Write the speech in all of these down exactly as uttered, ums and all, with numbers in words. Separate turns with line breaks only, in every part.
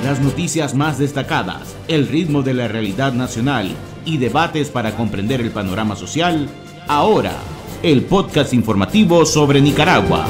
Las noticias más destacadas, el ritmo de la realidad nacional y debates para comprender el panorama social. Ahora, el podcast informativo sobre Nicaragua.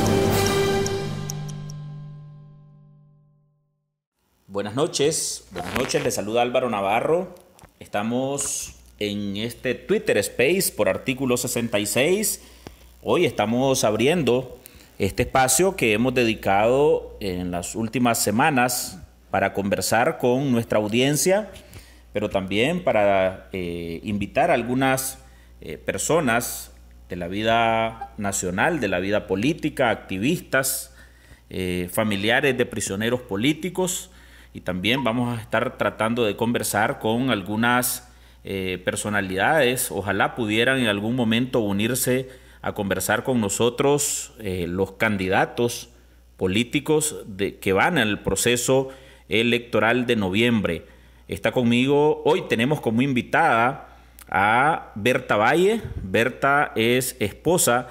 Buenas noches, buenas noches, les saluda Álvaro Navarro. Estamos en este Twitter Space por artículo sesenta y seis. Hoy estamos abriendo este espacio que hemos dedicado en las últimas semanas para conversar con nuestra audiencia, pero también para eh, invitar a algunas eh, personas de la vida nacional, de la vida política, activistas, eh, familiares de prisioneros políticos, y también vamos a estar tratando de conversar con algunas eh, personalidades. Ojalá pudieran en algún momento unirse a conversar con nosotros eh, los candidatos políticos de, que van al proceso electoral de noviembre. Está conmigo, hoy tenemos como invitada a Berta Valle. Berta es esposa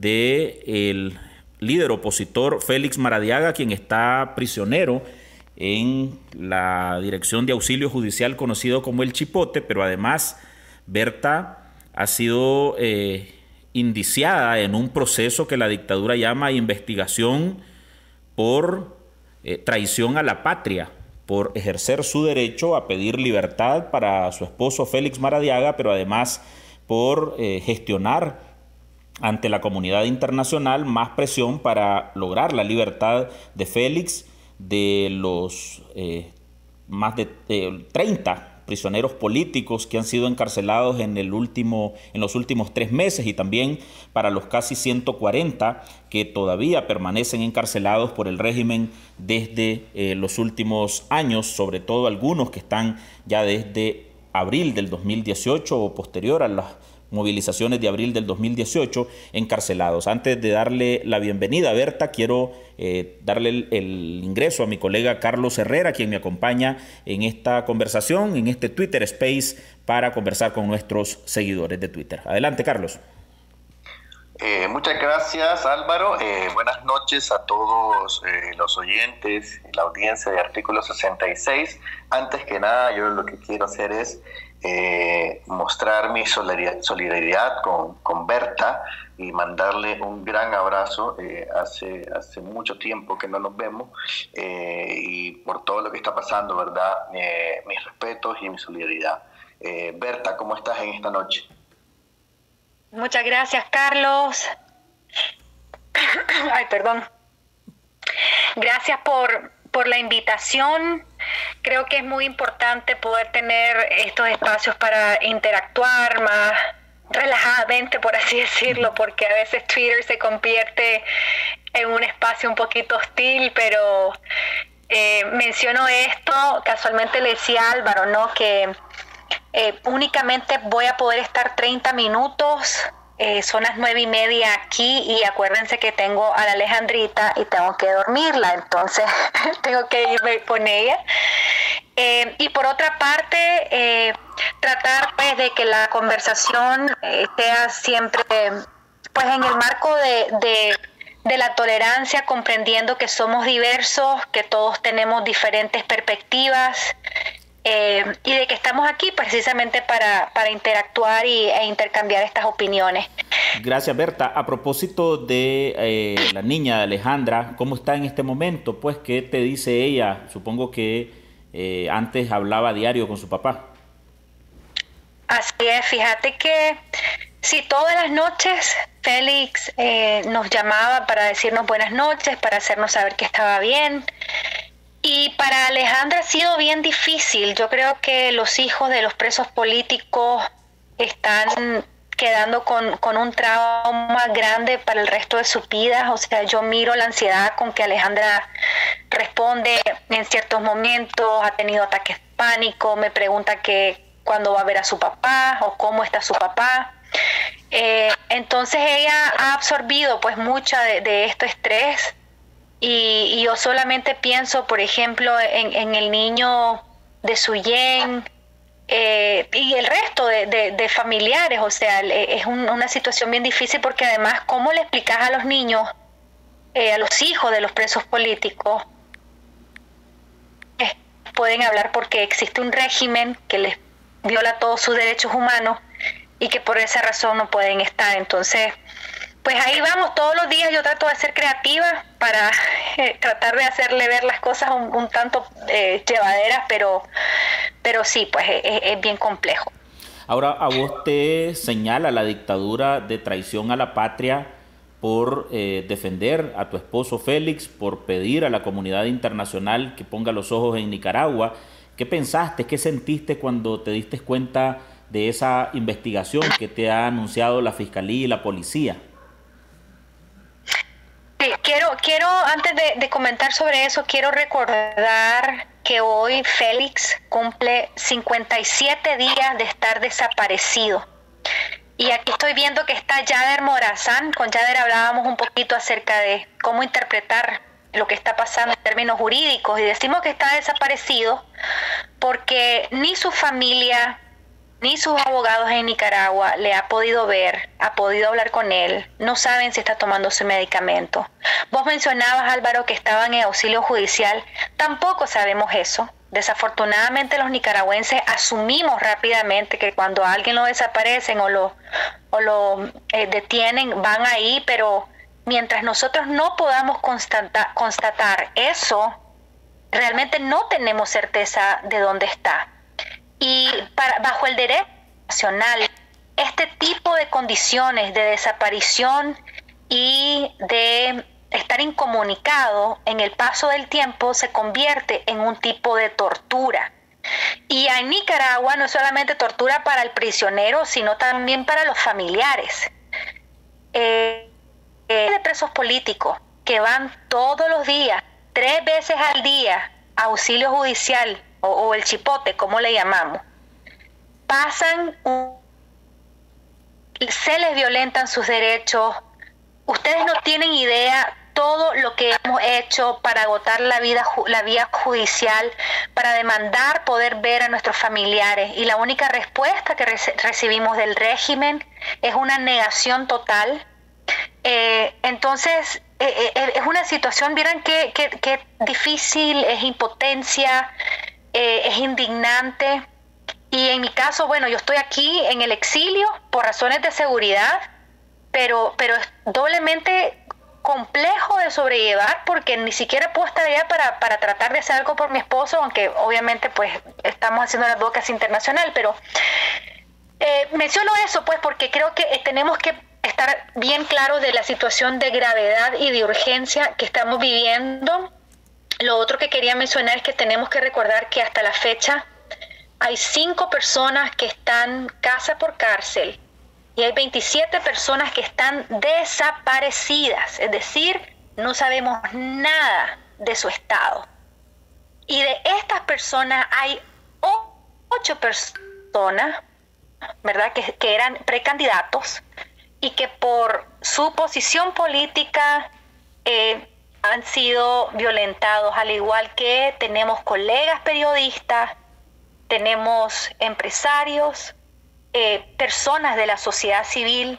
del líder opositor Félix Maradiaga, quien está prisionero en la Dirección de Auxilio Judicial conocido como el Chipote, pero además Berta ha sido eh, indiciada en un proceso que la dictadura llama investigación por eh, traición a la patria, por ejercer su derecho a pedir libertad para su esposo Félix Maradiaga, pero además por eh, gestionar ante la comunidad internacional más presión para lograr la libertad de Félix, de los eh, más de eh, treinta prisioneros políticos que han sido encarcelados en, el último, en los últimos tres meses, y también para los casi ciento cuarenta que todavía permanecen encarcelados por el régimen desde eh, los últimos años, sobre todo algunos que están ya desde abril del dos mil dieciocho o posterior a las movilizaciones de abril del dos mil dieciocho, encarcelados. Antes de darle la bienvenida a Berta, quiero eh, darle el, el ingreso a mi colega Carlos Herrera, quien me acompaña en esta conversación, en este Twitter Space, para conversar con nuestros seguidores de Twitter. Adelante, Carlos.
Eh, muchas gracias, Álvaro. Eh, buenas noches a todos eh, los oyentes y la audiencia de Artículo sesenta y seis. Antes que nada, yo lo que quiero hacer es Eh, mostrar mi solidaridad con, con Berta y mandarle un gran abrazo. Eh, hace, hace mucho tiempo que no nos vemos eh, y por todo lo que está pasando, ¿verdad? Eh, mis respetos y mi solidaridad. Eh, Berta, ¿cómo estás en esta noche?
Muchas gracias, Carlos. Ay, perdón. Gracias por, por la invitación. Creo que es muy importante poder tener estos espacios para interactuar más relajadamente, por así decirlo, porque a veces Twitter se convierte en un espacio un poquito hostil, pero eh, menciono esto, casualmente le decía a Álvaro, ¿no? Que eh, únicamente voy a poder estar treinta minutos. Eh, son las nueve y media aquí y acuérdense que tengo a la Alejandrita y tengo que dormirla, entonces tengo que irme con ella. Eh, y por otra parte, eh, tratar pues de que la conversación eh, sea siempre pues en el marco de, de, de la tolerancia, comprendiendo que somos diversos, que todos tenemos diferentes perspectivas. Eh, y de que estamos aquí precisamente para, para interactuar y, e intercambiar estas opiniones.
Gracias, Berta. A propósito de eh, la niña de Alejandra, ¿cómo está en este momento? Pues, ¿qué te dice ella? Supongo que eh, antes hablaba a diario con su papá.
Así es, fíjate que sí, todas las noches Félix eh, nos llamaba para decirnos buenas noches, para hacernos saber que estaba bien. Y para Alejandra ha sido bien difícil. Yo creo que los hijos de los presos políticos están quedando con, con un trauma grande para el resto de sus vidas. O sea, yo miro la ansiedad con que Alejandra responde en ciertos momentos, ha tenido ataques de pánico, me pregunta que cuándo va a ver a su papá o cómo está su papá. Eh, entonces ella ha absorbido pues mucha de, de este estrés. Y, y yo solamente pienso, por ejemplo, en, en el niño de Suyen eh, y el resto de, de, de familiares. O sea, es un, una situación bien difícil porque además, ¿cómo le explicas a los niños, eh, a los hijos de los presos políticos, eh, pueden hablar porque existe un régimen que les viola todos sus derechos humanos y que por esa razón no pueden estar. Entonces, pues ahí vamos, todos los días yo trato de ser creativa para eh, tratar de hacerle ver las cosas un, un tanto eh, llevaderas, pero, pero sí, pues es, es bien complejo.
Ahora, a vos te señala la dictadura de traición a la patria por eh, defender a tu esposo Félix, por pedir a la comunidad internacional que ponga los ojos en Nicaragua. ¿Qué pensaste, qué sentiste cuando te diste cuenta de esa investigación que te ha anunciado la Fiscalía y la Policía?
Sí, quiero, quiero antes de, de comentar sobre eso, quiero recordar que hoy Félix cumple cincuenta y siete días de estar desaparecido. Y aquí estoy viendo que está Yader Morazán. Con Yader hablábamos un poquito acerca de cómo interpretar lo que está pasando en términos jurídicos. Y decimos que está desaparecido porque ni su familia ni sus abogados en Nicaragua le ha podido ver, ha podido hablar con él, no saben si está tomando su medicamento. Vos mencionabas, Álvaro, que estaban en auxilio judicial, tampoco sabemos eso. Desafortunadamente los nicaragüenses asumimos rápidamente que cuando a alguien lo desaparecen o lo, o lo eh, detienen, van ahí, pero mientras nosotros no podamos constata, constatar eso, realmente no tenemos certeza de dónde está. Y para, bajo el derecho nacional, este tipo de condiciones de desaparición y de estar incomunicado en el paso del tiempo se convierte en un tipo de tortura. Y en Nicaragua no es solamente tortura para el prisionero, sino también para los familiares. Eh, eh, de presos políticos que van todos los días, tres veces al día, a auxilio judicial, O, o el chipote, como le llamamos, pasan, un, se les violentan sus derechos. Ustedes no tienen idea todo lo que hemos hecho para agotar la, vida, la vía judicial, para demandar poder ver a nuestros familiares. Y la única respuesta que reci- recibimos del régimen es una negación total. Eh, entonces, eh, eh, es una situación, miren qué, qué, qué difícil, es impotencia. Eh, es indignante. Y en mi caso, bueno, yo estoy aquí en el exilio por razones de seguridad, pero, pero es doblemente complejo de sobrellevar porque ni siquiera puedo estar allá para, para tratar de hacer algo por mi esposo, aunque obviamente pues estamos haciendo la advocacia internacional, pero eh, menciono eso pues porque creo que tenemos que estar bien claros de la situación de gravedad y de urgencia que estamos viviendo. Lo otro que quería mencionar es que tenemos que recordar que hasta la fecha hay cinco personas que están casa por cárcel y hay veintisiete personas que están desaparecidas, es decir, no sabemos nada de su estado. Y de estas personas hay ocho personas, ¿verdad?, que, que eran precandidatos y que por su posición política eh, han sido violentados, al igual que tenemos colegas periodistas, tenemos empresarios, eh, personas de la sociedad civil,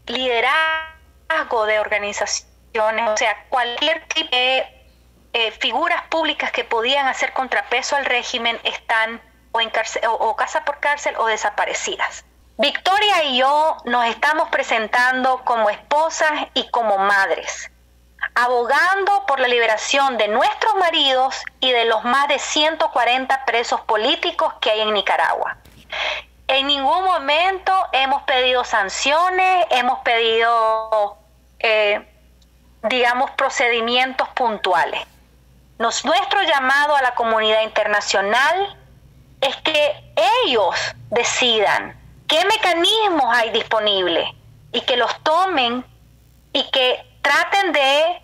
liderazgo de organizaciones, o sea, cualquier tipo de eh, figuras públicas que podían hacer contrapeso al régimen están o, en cárcel, o, o casa por cárcel o desaparecidas. Victoria y yo nos estamos presentando como esposas y como madres, abogando por la liberación de nuestros maridos y de los más de ciento cuarenta presos políticos que hay en Nicaragua. En ningún momento hemos pedido sanciones, hemos pedido, eh, digamos, procedimientos puntuales. Nos, nuestro llamado a la comunidad internacional es que ellos decidan qué mecanismos hay disponibles y que los tomen y que traten de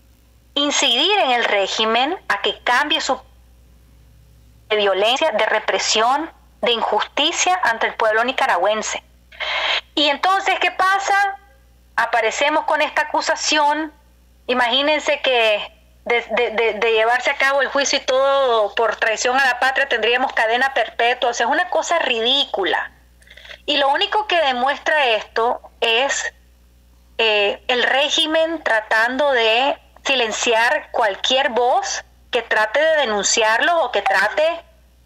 incidir en el régimen a que cambie su de violencia, de represión, de injusticia ante el pueblo nicaragüense. Y entonces, ¿qué pasa? Aparecemos con esta acusación. Imagínense que de, de, de, de llevarse a cabo el juicio y todo por traición a la patria tendríamos cadena perpetua. O sea, es una cosa ridícula. Y lo único que demuestra esto es eh, el régimen tratando de silenciar cualquier voz que trate de denunciarlo o que trate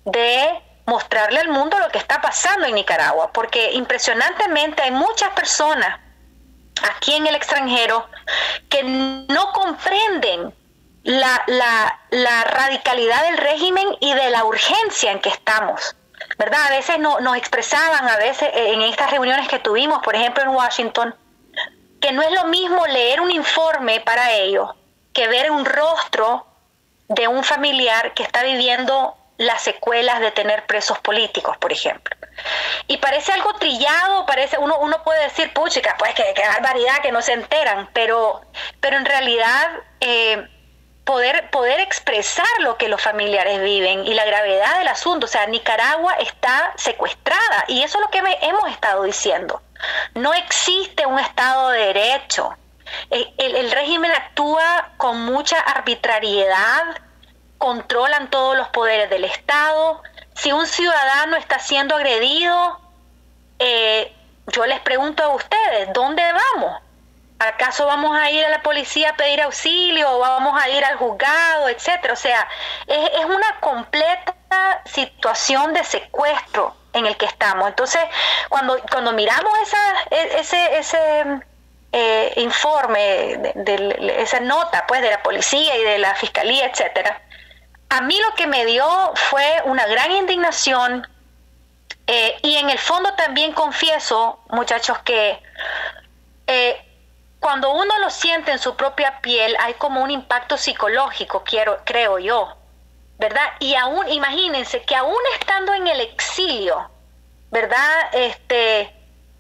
de mostrarle al mundo lo que está pasando en Nicaragua, porque impresionantemente hay muchas personas aquí en el extranjero que no comprenden la, la, la radicalidad del régimen y de la urgencia en que estamos, ¿verdad? A veces no, nos expresaban, a veces en estas reuniones que tuvimos, por ejemplo en Washington, que no es lo mismo leer un informe para ellos que ver un rostro de un familiar que está viviendo las secuelas de tener presos políticos, por ejemplo. Y parece algo trillado, parece uno uno puede decir, puchica, pues que, que barbaridad, que no se enteran, pero, pero en realidad eh, poder, poder expresar lo que los familiares viven y la gravedad del asunto, o sea, Nicaragua está secuestrada, y eso es lo que me, hemos estado diciendo. No existe un Estado de Derecho. El, el, el régimen actúa con mucha arbitrariedad, controlan todos los poderes del Estado. Si un ciudadano está siendo agredido, eh, yo les pregunto a ustedes, ¿dónde vamos? ¿Acaso vamos a ir a la policía a pedir auxilio o vamos a ir al juzgado, etcétera? O sea, es, es una completa situación de secuestro en el que estamos. Entonces, cuando cuando miramos esa, ese ese eh, informe, de, de, esa nota pues de la policía y de la fiscalía, etcétera, a mí lo que me dio fue una gran indignación, eh, y en el fondo también confieso, muchachos, que eh, cuando uno lo siente en su propia piel hay como un impacto psicológico, quiero, creo yo, ¿verdad? Y aún, imagínense que aún estando en el exilio, ¿verdad? Este,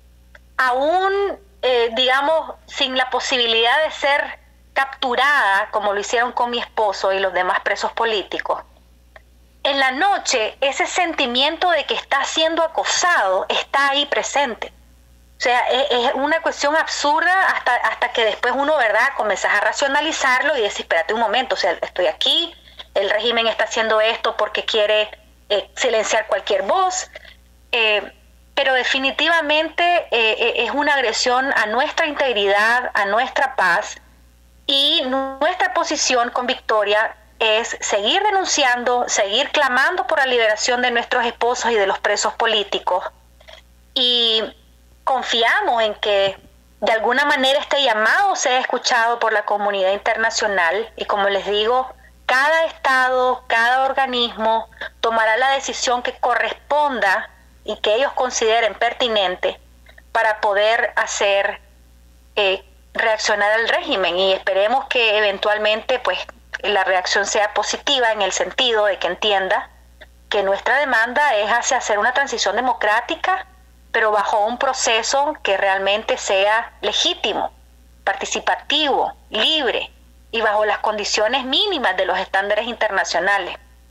aún, eh, digamos, sin la posibilidad de ser capturada, como lo hicieron con mi esposo y los demás presos políticos, en la noche ese sentimiento de que está siendo acosado está ahí presente. O sea, es, es una cuestión absurda hasta, hasta que después uno, ¿verdad?, comenzás a racionalizarlo y decís, espérate un momento, o sea, estoy aquí, el régimen está haciendo esto porque quiere eh, silenciar cualquier voz, eh, pero definitivamente eh, es una agresión a nuestra integridad, a nuestra paz, y nuestra posición con Victoria es seguir denunciando, seguir clamando por la liberación de nuestros esposos y de los presos políticos, y confiamos en que de alguna manera este llamado sea escuchado por la comunidad internacional, y como les digo, cada estado, cada organismo tomará la decisión que corresponda y que ellos consideren pertinente para poder hacer eh, reaccionar al régimen, y esperemos que eventualmente pues la reacción sea positiva en el sentido de que entienda que nuestra demanda es hacia hacer una transición democrática, pero bajo un proceso que realmente sea legítimo, participativo, libre y bajo las condiciones mínimas de los estándares internacionales.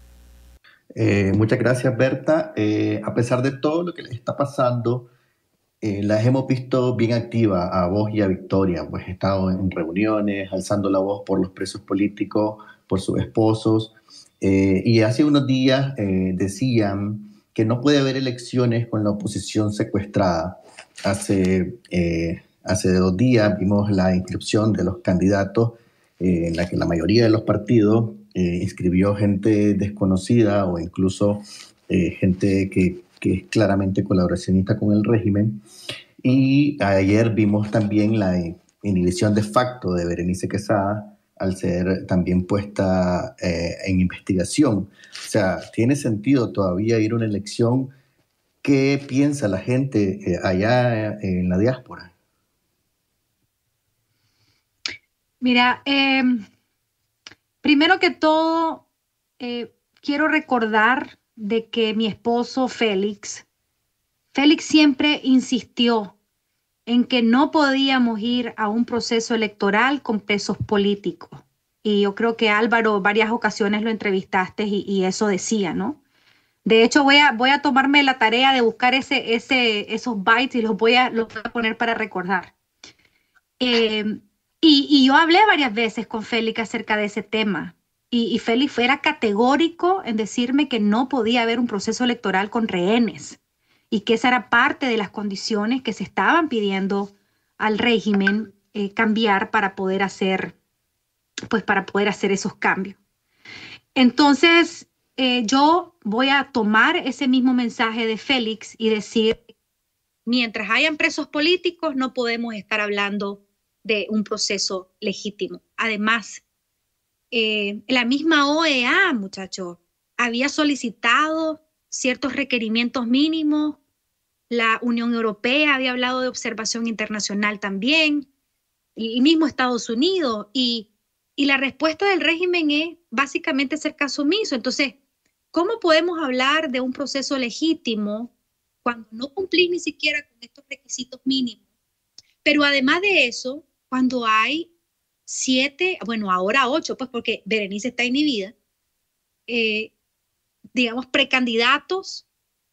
Eh, muchas gracias, Berta. Eh, a pesar de todo lo que les está pasando, eh, las hemos visto bien activas a vos y a Victoria, pues he estado en reuniones, alzando la voz por los presos políticos, por sus esposos, eh, y hace unos días eh, decían que no puede haber elecciones con la oposición secuestrada. Hace, eh, hace dos días vimos la inscripción de los candidatos, eh, en la que la mayoría de los partidos eh, inscribió gente desconocida o incluso eh, gente que, que es claramente colaboracionista con el régimen. Y ayer vimos también la inhibición de facto de Berenice Quesada al ser también puesta eh, en investigación. O sea, ¿tiene sentido todavía ir a una elección? ¿Qué piensa la gente eh, allá en la diáspora?
Mira, eh, primero que todo, eh, quiero recordar de que mi esposo Félix, Félix siempre insistió en que no podíamos ir a un proceso electoral con presos políticos. Y yo creo que Álvaro, varias ocasiones lo entrevistaste y, y eso decía, ¿no? De hecho, voy a, voy a tomarme la tarea de buscar ese, ese, esos bytes y los voy a, los voy a poner para recordar. Eh, y, y yo hablé varias veces con Félix acerca de ese tema. Y, y Félix era categórico en decirme que no podía haber un proceso electoral con rehenes, y que esa era parte de las condiciones que se estaban pidiendo al régimen eh, cambiar para poder hacer, pues para poder hacer esos cambios. Entonces, eh, yo voy a tomar ese mismo mensaje de Félix y decir, mientras hayan presos políticos, no podemos estar hablando de un proceso legítimo. Además, eh, la misma O E A, muchachos, había solicitado ciertos requerimientos mínimos. La Unión Europea había hablado de observación internacional también, y mismo Estados Unidos, y, y la respuesta del régimen es básicamente ser caso omiso. Entonces, ¿cómo podemos hablar de un proceso legítimo cuando no cumplís ni siquiera con estos requisitos mínimos? Pero además de eso, cuando hay siete, bueno, ahora ocho, pues porque Berenice está inhibida, eh, digamos, precandidatos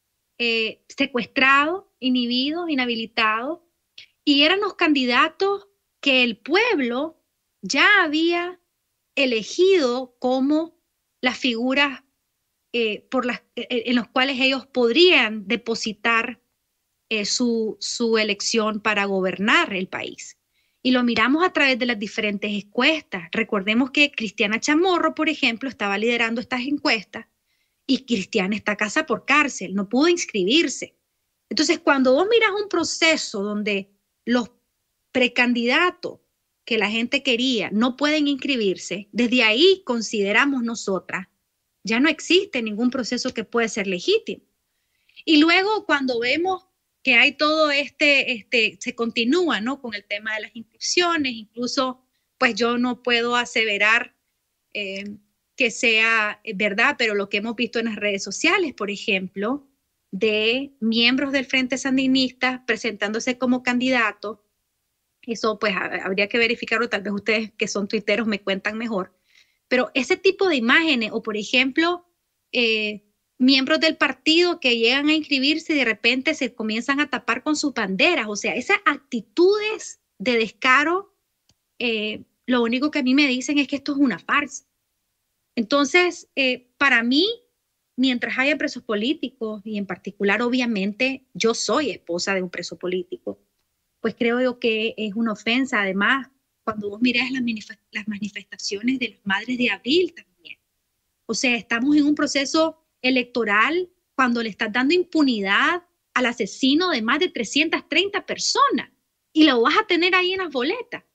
eh, secuestrados, inhibidos, inhabilitados, y eran los candidatos que el pueblo ya había elegido como las figuras eh, por las, eh, en las cuales ellos podrían depositar eh, su, su elección para gobernar el país. Y lo miramos a través de las diferentes encuestas. Recordemos que Cristiana Chamorro, por ejemplo, estaba liderando estas encuestas y Cristiana está casa por cárcel, no pudo inscribirse. Entonces, cuando vos miras un proceso donde los precandidatos que la gente quería no pueden inscribirse, desde ahí consideramos nosotras, ya no existe ningún proceso que puede ser legítimo. Y luego cuando vemos que hay todo este, este, se continúa, ¿no?, con el tema de las inscripciones, incluso pues yo no puedo aseverar eh, que sea verdad, pero lo que hemos visto en las redes sociales, por ejemplo, de miembros del Frente Sandinista presentándose como candidatos, eso pues habría que verificarlo, tal vez ustedes que son tuiteros me cuentan mejor, pero ese tipo de imágenes, o por ejemplo, eh, miembros del partido que llegan a inscribirse y de repente se comienzan a tapar con sus banderas, o sea, esas actitudes de descaro, eh, lo único que a mí me dicen es que esto es una farsa. Entonces, eh, para mí, mientras haya presos políticos, y en particular, obviamente, yo soy esposa de un preso político, pues creo yo que es una ofensa. Además, cuando vos mirás las, las manifestaciones de las madres de abril también. O sea, estamos en un proceso electoral cuando le estás dando impunidad al asesino de más de trescientas treinta personas y lo vas a tener ahí en las boletas.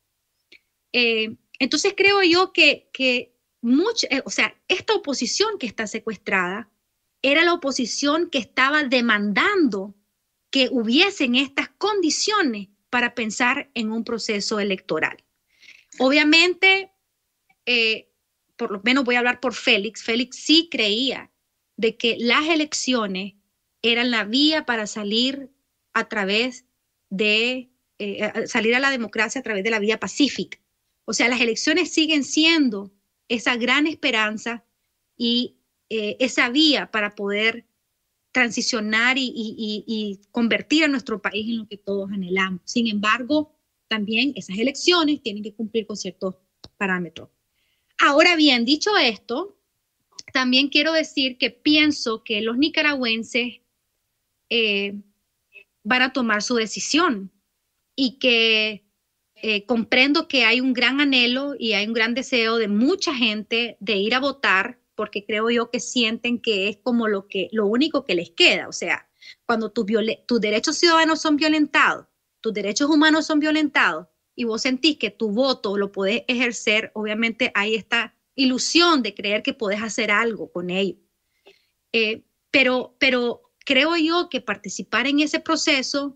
Eh, entonces creo yo que, que mucho, eh, o sea, esta oposición que está secuestrada era la oposición que estaba demandando que hubiesen estas condiciones para pensar en un proceso electoral. Obviamente, eh, por lo menos voy a hablar por Félix, Félix sí creía de que las elecciones eran la vía para salir a través de, eh, salir a la democracia a través de la vía pacífica. O sea, las elecciones siguen siendo esa gran esperanza y eh, esa vía para poder transicionar y, y, y convertir a nuestro país en lo que todos anhelamos. Sin embargo, también esas elecciones tienen que cumplir con ciertos parámetros. Ahora bien, dicho esto, también quiero decir que pienso que los nicaragüenses eh, van a tomar su decisión y que eh, comprendo que hay un gran anhelo y hay un gran deseo de mucha gente de ir a votar, porque creo yo que sienten que es como lo, que, lo único que les queda. O sea, cuando tus, tus derechos ciudadanos son violentados, tus derechos humanos son violentados y vos sentís que tu voto lo podés ejercer, obviamente hay esta ilusión de creer que podés hacer algo con ello. Eh, pero, pero creo yo que participar en ese proceso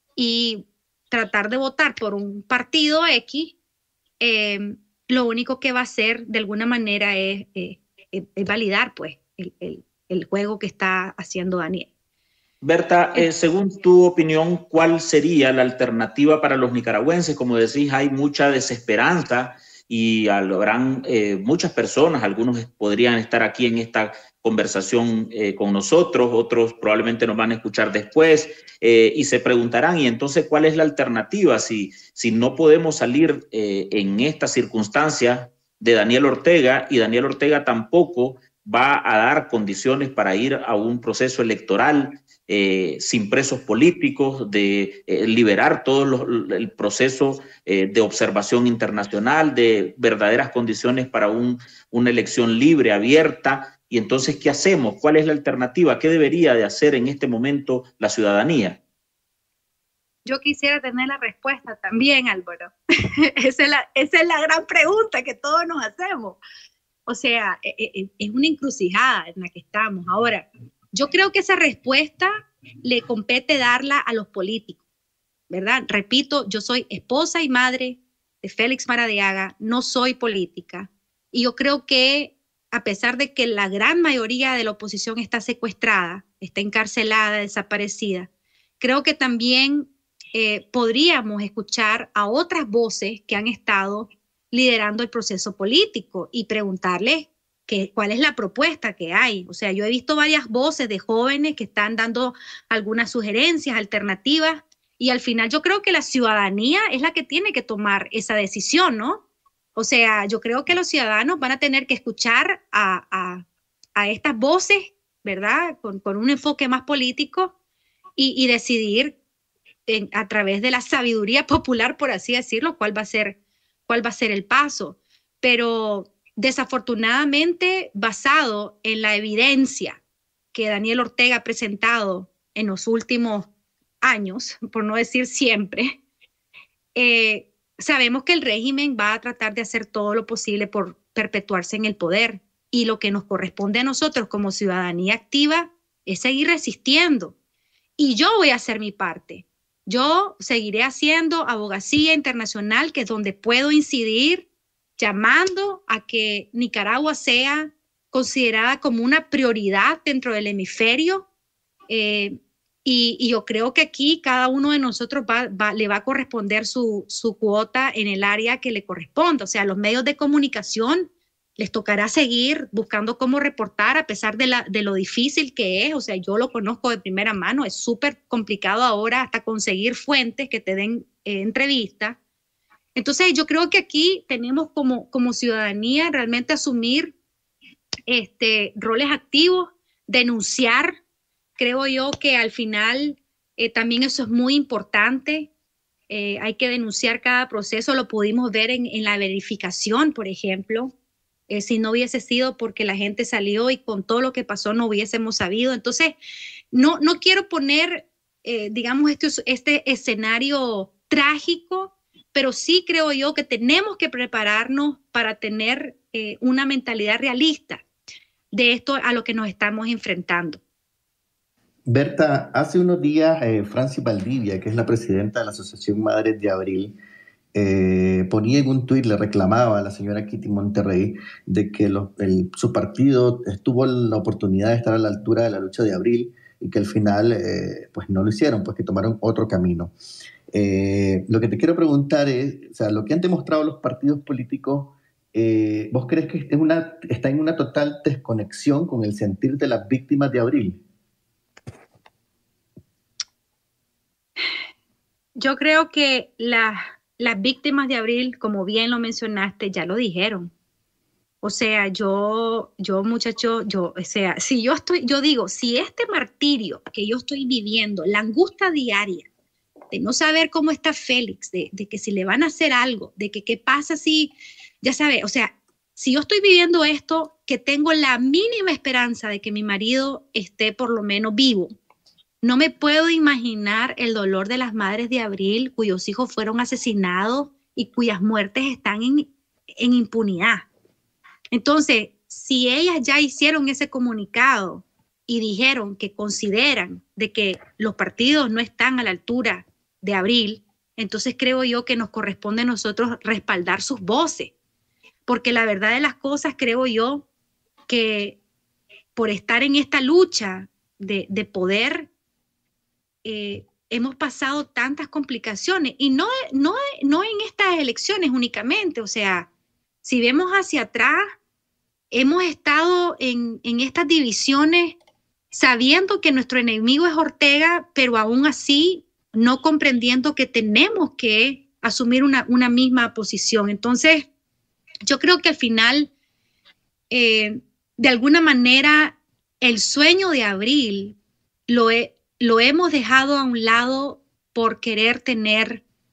y tratar de votar por un partido X, eh, lo único que va a hacer de alguna manera es, eh, es, es validar pues, el, el, el juego que está haciendo Daniel.
Berta, eh, según tu opinión, ¿cuál sería la alternativa para los nicaragüenses? Como decís, hay mucha desesperanza y habrán eh, muchas personas, algunos podrían estar aquí en esta conversación eh, con nosotros, otros probablemente nos van a escuchar después eh, y se preguntarán, ¿y entonces cuál es la alternativa si, si no podemos salir eh, en esta circunstancia de Daniel Ortega y Daniel Ortega tampoco va a dar condiciones para ir a un proceso electoral eh, sin presos políticos, de eh, liberar todo los, el proceso eh, de observación internacional, de verdaderas condiciones para un, una elección libre, abierta Y entonces, ¿qué hacemos? ¿Cuál es la alternativa? ¿Qué debería de hacer en este momento la ciudadanía?
Yo quisiera tener la respuesta también, Álvaro. esa, es la, esa es la gran pregunta que todos nos hacemos. O sea, es una encrucijada en la que estamos. Ahora, yo creo que esa respuesta le compete darla a los políticos, ¿verdad? Repito, yo soy esposa y madre de Félix Maradiaga, no soy política. Y yo creo que a pesar de que la gran mayoría de la oposición está secuestrada, está encarcelada, desaparecida, creo que también eh, podríamos escuchar a otras voces que han estado liderando el proceso político y preguntarles que, cuál es la propuesta que hay. O sea, yo he visto varias voces de jóvenes que están dando algunas sugerencias, alternativas, y al final yo creo que la ciudadanía es la que tiene que tomar esa decisión, ¿no? O sea, yo creo que los ciudadanos van a tener que escuchar a, a, a estas voces, ¿verdad? Con, con un enfoque más político y, y decidir en, a través de la sabiduría popular, por así decirlo, cuál va a ser, cuál va a ser el paso. Pero desafortunadamente, basado en la evidencia que Daniel Ortega ha presentado en los últimos años, por no decir siempre, eh, sabemos que el régimen va a tratar de hacer todo lo posible por perpetuarse en el poder, y lo que nos corresponde a nosotros como ciudadanía activa es seguir resistiendo. Y yo voy a hacer mi parte. Yo seguiré haciendo abogacía internacional, que es donde puedo incidir, llamando a que Nicaragua sea considerada como una prioridad dentro del hemisferio. Eh, Y, y yo creo que aquí cada uno de nosotros va, va, le va a corresponder su, su cuota en el área que le corresponda. O sea, a los medios de comunicación les tocará seguir buscando cómo reportar a pesar de, la, de lo difícil que es. O sea, yo lo conozco de primera mano. Es súper complicado ahora hasta conseguir fuentes que te den eh, entrevistas. Entonces, yo creo que aquí tenemos como, como ciudadanía realmente asumir este, roles activos, denunciar. Creo yo que al final eh, también eso es muy importante. Eh, hay que denunciar cada proceso. Lo pudimos ver en, en la verificación, por ejemplo. Eh, si no hubiese sido porque la gente salió y con todo lo que pasó no hubiésemos sabido. Entonces, no, no quiero poner, eh, digamos, este, este escenario trágico, pero sí creo yo que tenemos que prepararnos para tener eh, una mentalidad realista de esto a lo que nos estamos enfrentando.
Berta, hace unos días eh, Francis Valdivia, que es la presidenta de la Asociación Madres de Abril, eh, ponía en un tuit, le reclamaba a la señora Kitty Monterrey de que los, el, su partido tuvo la oportunidad de estar a la altura de la lucha de Abril y que al final eh, pues no lo hicieron, pues que tomaron otro camino. Eh, lo que te quiero preguntar es, o sea, lo que han demostrado los partidos políticos, eh, ¿vos crees que es una, está en una total desconexión con el sentir de las víctimas de Abril?
Yo creo que la, las víctimas de Abril, como bien lo mencionaste, ya lo dijeron. O sea, yo, yo muchacho, yo, o sea, si yo estoy, yo digo, si este martirio que yo estoy viviendo, la angustia diaria de no saber cómo está Félix, de, de que si le van a hacer algo, de que qué pasa si, ya sabes, o sea, si yo estoy viviendo esto, que tengo la mínima esperanza de que mi marido esté por lo menos vivo, no me puedo imaginar el dolor de las madres de Abril cuyos hijos fueron asesinados y cuyas muertes están en, en impunidad. Entonces, si ellas ya hicieron ese comunicado y dijeron que consideran de que los partidos no están a la altura de Abril, entonces creo yo que nos corresponde a nosotros respaldar sus voces. Porque la verdad de las cosas, creo yo que por estar en esta lucha de, de poder, Eh, hemos pasado tantas complicaciones y no, no, no en estas elecciones únicamente. O sea, si vemos hacia atrás, hemos estado en, en estas divisiones sabiendo que nuestro enemigo es Ortega, pero aún así no comprendiendo que tenemos que asumir una, una misma posición. Entonces, yo creo que al final, eh, de alguna manera, el sueño de Abril lo he lo hemos dejado a un lado por querer tener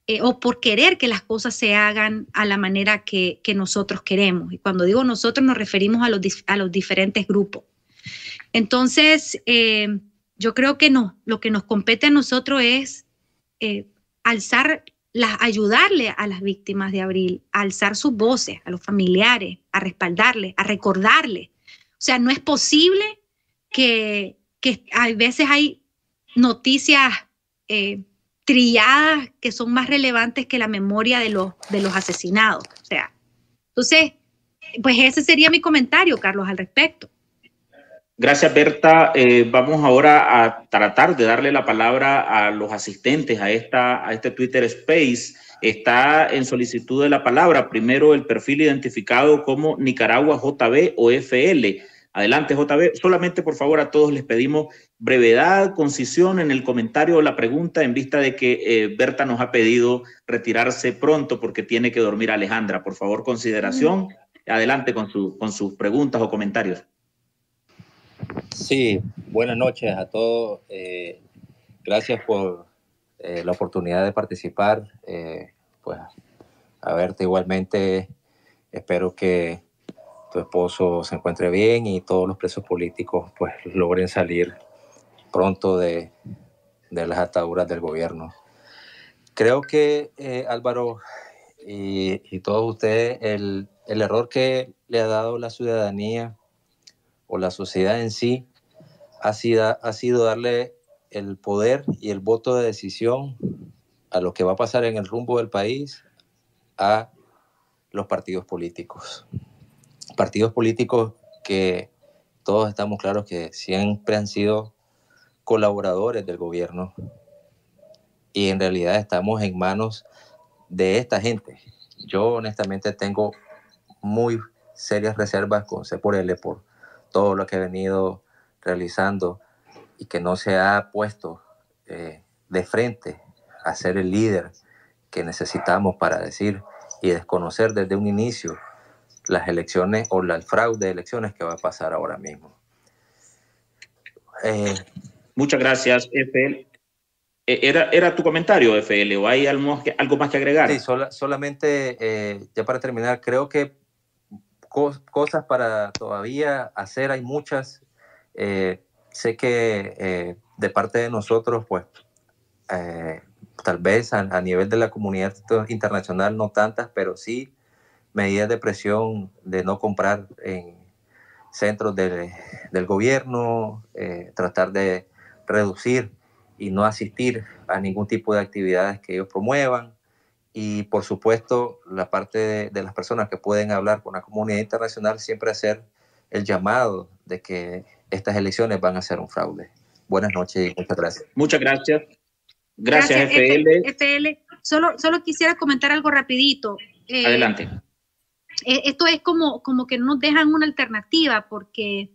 eh, o por querer que las cosas se hagan a la manera que, que nosotros queremos. Y cuando digo nosotros nos referimos a los, a los diferentes grupos. Entonces, eh, yo creo que no, lo que nos compete a nosotros es eh, alzar, la, ayudarle a las víctimas de Abril, a alzar sus voces, a los familiares, a respaldarles, a recordarles. O sea, no es posible que, que a veces hay noticias eh, trilladas que son más relevantes que la memoria de los, de los asesinados. O sea, entonces, pues ese sería mi comentario, Carlos, al respecto.
Gracias, Berta. Eh, vamos ahora a tratar de darle la palabra a los asistentes a, esta, a este Twitter Space. Está en solicitud de la palabra primero el perfil identificado como Nicaragua J B o F L. Adelante, J B. Solamente, por favor, a todos les pedimos brevedad, concisión en el comentario o la pregunta, en vista de que eh, Berta nos ha pedido retirarse pronto porque tiene que dormir Alejandra. Por favor, consideración. Adelante con, su, con sus preguntas o comentarios.
Sí, buenas noches a todos. Eh, gracias por eh, la oportunidad de participar. Eh, pues a verte igualmente. Espero que tu esposo se encuentre bien y todos los presos políticos pues logren salir pronto de, de las ataduras del gobierno. Creo que eh, Álvaro y, y todos ustedes, el, el error que le ha dado la ciudadanía o la sociedad en sí ha sido, ha sido darle el poder y el voto de decisión a lo que va a pasar en el rumbo del país a los partidos políticos. Partidos políticos que todos estamos claros que siempre han sido colaboradores del gobierno y en realidad estamos en manos de esta gente. Yo honestamente tengo muy serias reservas con C por L por todo lo que he venido realizando y que no se ha puesto eh, de frente a ser el líder que necesitamos para decir y desconocer desde un inicio las elecciones o la, el fraude de elecciones que va a pasar ahora mismo.
Eh, Muchas gracias, F L. ¿Era, ¿Era tu comentario, F L, o hay algo, algo más que agregar?
Sí, sola, solamente, eh, ya para terminar, creo que cosas para todavía hacer, hay muchas. Eh, sé que eh, de parte de nosotros, pues, eh, tal vez a, a nivel de la comunidad internacional no tantas, pero sí medidas de presión de no comprar en centros de, del gobierno, eh, tratar de reducir y no asistir a ningún tipo de actividades que ellos promuevan. Y, por supuesto, la parte de, de las personas que pueden hablar con la comunidad internacional, siempre hacer el llamado de que estas elecciones van a ser un fraude. Buenas noches y muchas gracias.
Muchas gracias. Gracias, gracias F L.
F L. Solo, solo quisiera comentar algo rapidito.
Eh, Adelante.
Eh, esto es como, como que no nos dejan una alternativa, porque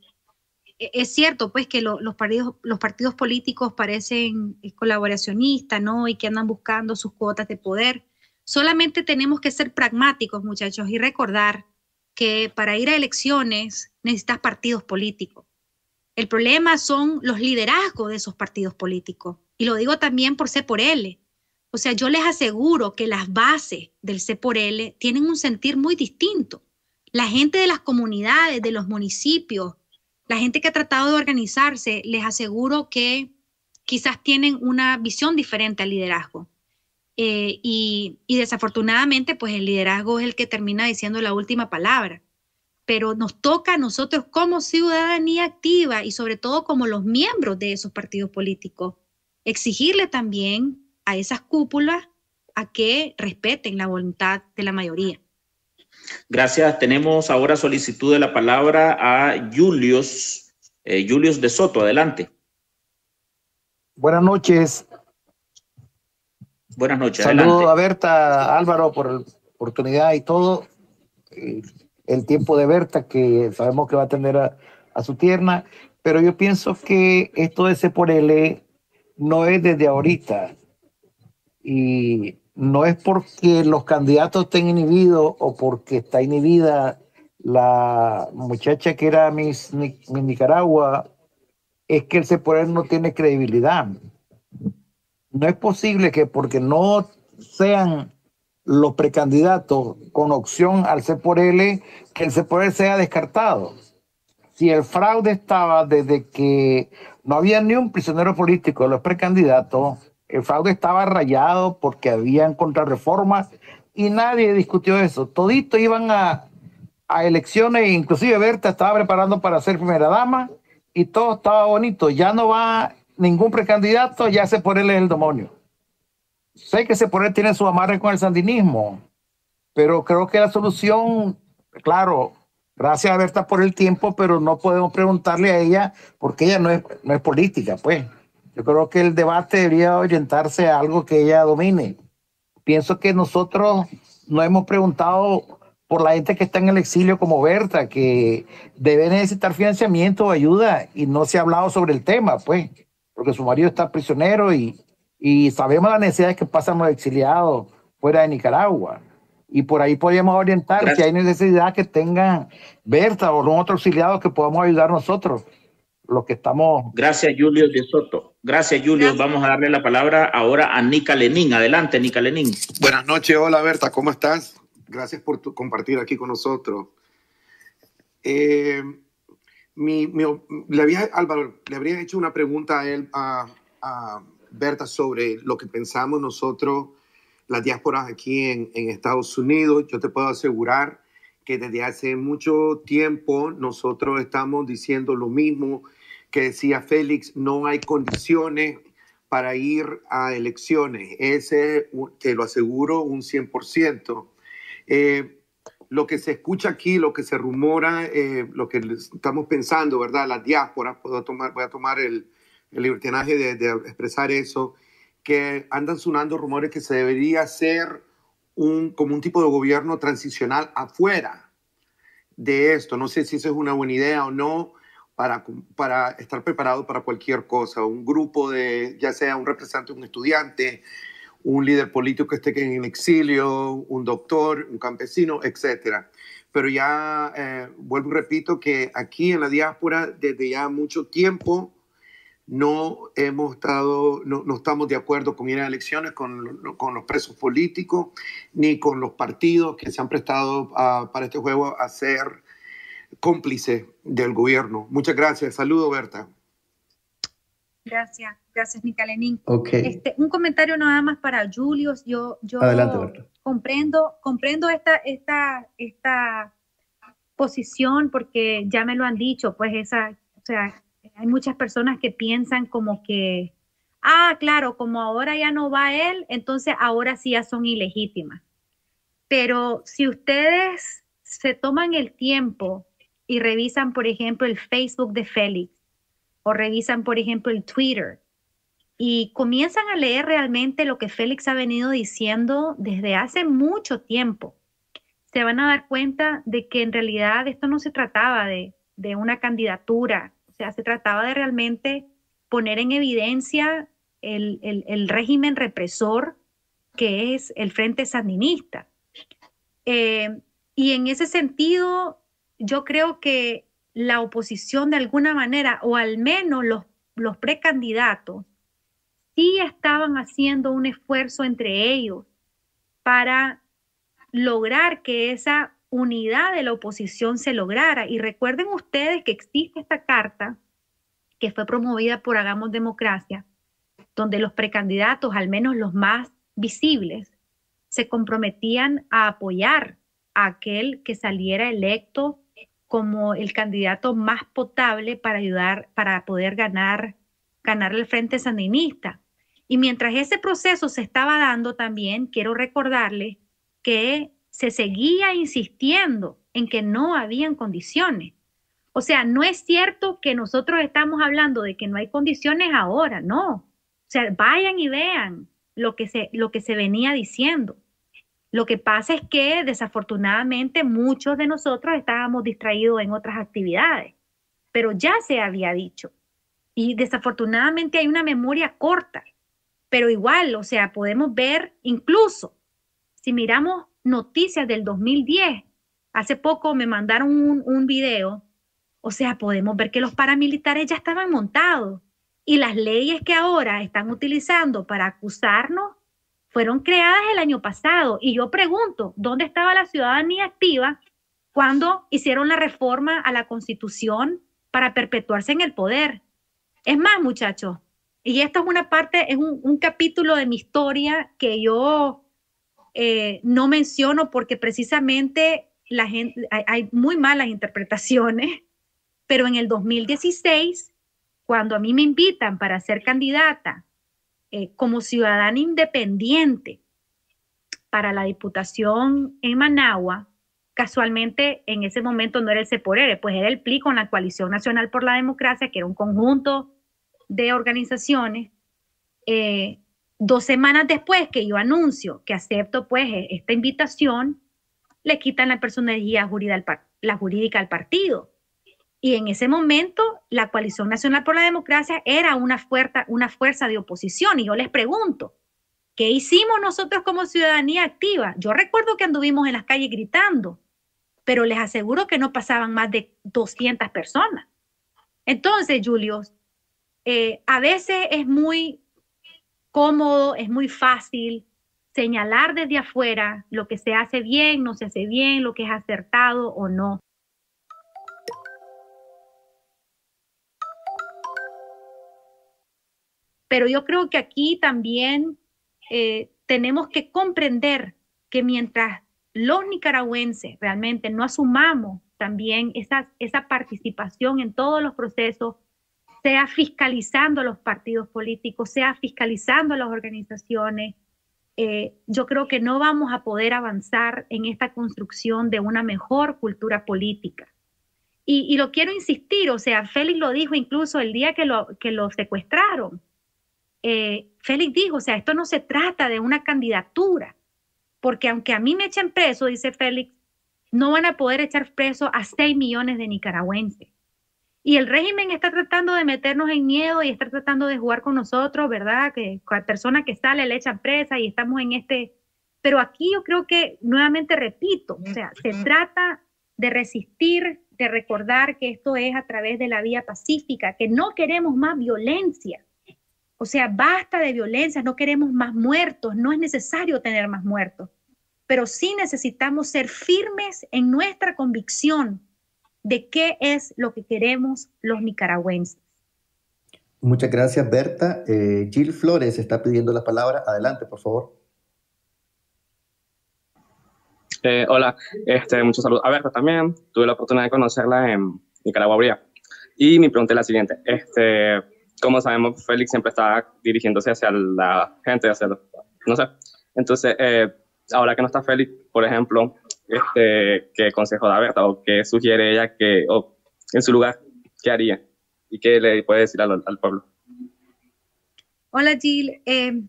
es cierto pues que lo, los, partidos, los partidos políticos parecen colaboracionistas, ¿no? Y que andan buscando sus cuotas de poder. Solamente tenemos que ser pragmáticos, muchachos, y recordar que para ir a elecciones necesitas partidos políticos. El problema son los liderazgos de esos partidos políticos. Y lo digo también por C por L. O sea, yo les aseguro que las bases del C por L tienen un sentir muy distinto. La gente de las comunidades, de los municipios, la gente que ha tratado de organizarse, les aseguro que quizás tienen una visión diferente al liderazgo. Eh, y, y desafortunadamente, pues el liderazgo es el que termina diciendo la última palabra. Pero nos toca a nosotros como ciudadanía activa y sobre todo como los miembros de esos partidos políticos, exigirle también a esas cúpulas a que respeten la voluntad de la mayoría.
Gracias. Tenemos ahora solicitud de la palabra a Julius, eh, Julius de Soto. Adelante.
Buenas noches.
Buenas noches.
Saludos
adelante.
a Berta, Álvaro, por la oportunidad y todo. El tiempo de Berta, que sabemos que va a atender a, a su tierna, pero yo pienso que esto de C por L no es desde ahorita. Y no es porque los candidatos estén inhibidos o porque está inhibida la muchacha que era Miss, Miss Nicaragua, es que el C por L no tiene credibilidad. No es posible que porque no sean los precandidatos con opción al C por L, que el C por L sea descartado. Si el fraude estaba desde que no había ni un prisionero político de los precandidatos, el fraude estaba rayado porque habían contrarreformas y nadie discutió eso. Toditos iban a, a elecciones, inclusive Berta estaba preparando para ser primera dama y todo estaba bonito. Ya no va ningún precandidato, ya C por L es el demonio. Sé que C por L tiene su amarre con el sandinismo, pero creo que la solución, claro, gracias a Berta por el tiempo, pero no podemos preguntarle a ella porque ella no es, no es política, pues. Yo creo que el debate debería orientarse a algo que ella domine. Pienso que nosotros no hemos preguntado por la gente que está en el exilio como Berta, que debe necesitar financiamiento o ayuda, y no se ha hablado sobre el tema, pues, porque su marido está prisionero y, y sabemos las necesidades que pasan los exiliados fuera de Nicaragua. Y por ahí podríamos orientar. Gracias. Si hay necesidad que tengan Berta o algún otro exiliado que podamos ayudar nosotros, los que estamos...
Gracias, Julio de Soto. Gracias, Julio. Gracias. Vamos a darle la palabra ahora a Nica Lenín. Adelante, Nica Lenín.
Buenas noches. Hola, Berta. ¿Cómo estás? Gracias por tu, compartir aquí con nosotros. Eh, mi, mi, le había, Álvaro, le habría hecho una pregunta a él, a, a Berta, sobre lo que pensamos nosotros, las diásporas aquí en, en Estados Unidos. Yo te puedo asegurar que desde hace mucho tiempo nosotros estamos diciendo lo mismo que decía Félix: no hay condiciones para ir a elecciones. Ese, te lo aseguro, un cien por ciento. Eh, lo que se escucha aquí, lo que se rumora, eh, lo que estamos pensando, ¿verdad? Las diásporas, puedo tomar, voy a tomar el, el libertinaje de, de expresar eso, que andan sonando rumores que se debería hacer un, como un tipo de gobierno transicional afuera de esto. No sé si eso es una buena idea o no, para, para estar preparado para cualquier cosa. Un grupo de, ya sea un representante, un estudiante, un líder político que esté en exilio, un doctor, un campesino, etcétera. Pero ya eh, vuelvo y repito que aquí en la diáspora, desde ya mucho tiempo, no hemos estado, no, no estamos de acuerdo con ir a elecciones con, con los presos políticos, ni con los partidos que se han prestado a, para este juego a ser cómplices del gobierno. Muchas gracias. Saludos, Berta.
Gracias, gracias, Nica Lenín.
Okay.
Este, un comentario nada más para Julius. Yo, yo
Adelante, Berta.
comprendo, comprendo esta, esta, esta posición porque ya me lo han dicho, pues esa, o sea, hay muchas personas que piensan como que, ah, claro, como ahora ya no va él, entonces ahora sí ya son ilegítimas. Pero si ustedes se toman el tiempo y revisan, por ejemplo, el Facebook de Félix, o revisan, por ejemplo, el Twitter, y comienzan a leer realmente lo que Félix ha venido diciendo desde hace mucho tiempo, se van a dar cuenta de que en realidad esto no se trataba de, de una candidatura. O sea, se trataba de realmente poner en evidencia el, el, el régimen represor que es el Frente Sandinista. Eh, y en ese sentido, yo creo que la oposición de alguna manera, o al menos los, los precandidatos, sí estaban haciendo un esfuerzo entre ellos para lograr que esa unidad de la oposición se lograra. Y recuerden ustedes que existe esta carta que fue promovida por Hagamos Democracia, donde los precandidatos, al menos los más visibles, se comprometían a apoyar a aquel que saliera electo como el candidato más potable para ayudar, para poder ganar, ganar el Frente Sandinista. Y mientras ese proceso se estaba dando también, quiero recordarles que se seguía insistiendo en que no habían condiciones. O sea, no es cierto que nosotros estamos hablando de que no hay condiciones ahora, no. O sea, vayan y vean lo que se, lo que se venía diciendo. Lo que pasa es que desafortunadamente muchos de nosotros estábamos distraídos en otras actividades, pero ya se había dicho. Y desafortunadamente hay una memoria corta, pero igual, o sea, podemos ver incluso, si miramos noticias del dos mil diez, hace poco me mandaron un, un video, o sea, podemos ver que los paramilitares ya estaban montados y las leyes que ahora están utilizando para acusarnos fueron creadas el año pasado. Y yo pregunto, ¿dónde estaba la ciudadanía activa cuando hicieron la reforma a la Constitución para perpetuarse en el poder? Es más, muchachos, y esto es una parte, es un, un capítulo de mi historia que yo eh, no menciono porque precisamente la gente, hay, hay muy malas interpretaciones, pero en el dos mil dieciséis, cuando a mí me invitan para ser candidata eh, como ciudadana independiente para la diputación en Managua, casualmente en ese momento no era el C por L, pues era el P L I con la Coalición Nacional por la Democracia, que era un conjunto de organizaciones. Eh, dos semanas después que yo anuncio que acepto pues esta invitación, le quitan la personería jurídica, la jurídica al partido. Y en ese momento la Coalición Nacional por la Democracia era una fuerza, una fuerza de oposición. Y yo les pregunto, ¿qué hicimos nosotros como ciudadanía activa? Yo recuerdo que anduvimos en las calles gritando, pero les aseguro que no pasaban más de doscientas personas. Entonces, Julio, eh, a veces es muy cómodo, es muy fácil señalar desde afuera lo que se hace bien, no se hace bien, lo que es acertado o no. Pero yo creo que aquí también eh, tenemos que comprender que mientras los nicaragüenses realmente no asumamos también esa, esa participación en todos los procesos, sea fiscalizando a los partidos políticos, sea fiscalizando a las organizaciones, eh, yo creo que no vamos a poder avanzar en esta construcción de una mejor cultura política. Y, y lo quiero insistir, o sea, Félix lo dijo incluso el día que lo, que lo secuestraron. Eh, Félix dijo, o sea, esto no se trata de una candidatura, porque aunque a mí me echen preso, dice Félix, no van a poder echar preso a seis millones de nicaragüenses. Y el régimen está tratando de meternos en miedo y está tratando de jugar con nosotros, ¿verdad? Que cada persona que sale le echan presa y estamos en este... Pero aquí yo creo que, nuevamente repito, o sea, se trata de resistir, de recordar que esto es a través de la vía pacífica, que no queremos más violencia. O sea, basta de violencia, no queremos más muertos, no es necesario tener más muertos, pero sí necesitamos ser firmes en nuestra convicción de qué es lo que queremos los nicaragüenses.
Muchas gracias, Berta. Eh, Jill Flores está pidiendo la palabra. Adelante, por favor.
Eh, hola, este, muchos saludos a Berta también. Tuve la oportunidad de conocerla en Nicaragua. Y mi pregunta es la siguiente. Este... Como sabemos, Félix siempre está dirigiéndose hacia la gente, hacia los, no sé. Entonces, eh, ahora que no está Félix, por ejemplo, este, ¿qué consejo da Berta o qué sugiere ella que, o en su lugar, qué haría? ¿Y qué le puede decir al, al pueblo?
Hola, Jill. Eh,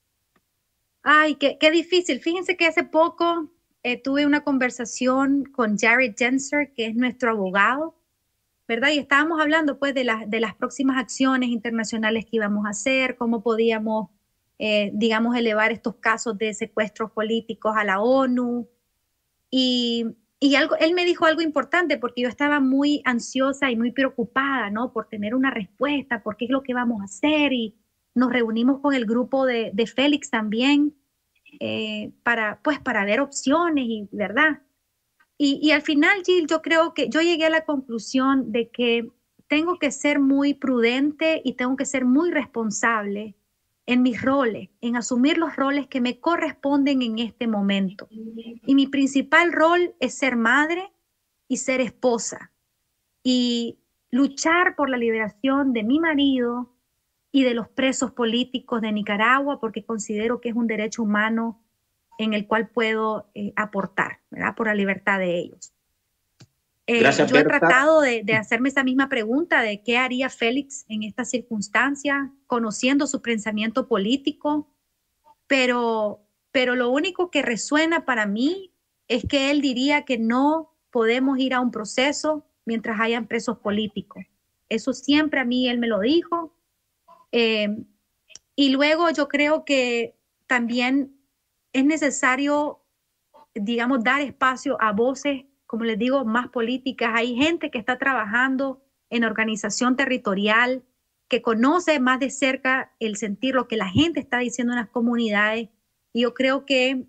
ay, qué, qué difícil. Fíjense que hace poco eh, tuve una conversación con Jared Genser, que es nuestro abogado, ¿verdad? Y estábamos hablando pues de, la, de las próximas acciones internacionales que íbamos a hacer, cómo podíamos, eh, digamos, elevar estos casos de secuestros políticos a la ONU. Y, y algo, él me dijo algo importante porque yo estaba muy ansiosa y muy preocupada, ¿no? Por tener una respuesta, por qué es lo que vamos a hacer. Y nos reunimos con el grupo de, de Félix también eh, para, pues, para ver opciones, y, ¿verdad? Y, y al final, Jill, yo creo que yo llegué a la conclusión de que tengo que ser muy prudente y tengo que ser muy responsable en mis roles, en asumir los roles que me corresponden en este momento. Y mi principal rol es ser madre y ser esposa y luchar por la liberación de mi marido y de los presos políticos de Nicaragua, porque considero que es un derecho humano en el cual puedo eh, aportar, ¿verdad? Por la libertad de ellos. Eh,
Gracias,
yo he
Berta.
tratado de, de hacerme esa misma pregunta de qué haría Félix en esta circunstancia, conociendo su pensamiento político, pero, pero lo único que resuena para mí es que él diría que no podemos ir a un proceso mientras hayan presos políticos. Eso siempre a mí él me lo dijo. Eh, y luego yo creo que también es necesario, digamos, dar espacio a voces, como les digo, más políticas. Hay gente que está trabajando en organización territorial, que conoce más de cerca el sentir lo que la gente está diciendo en las comunidades, Y yo creo que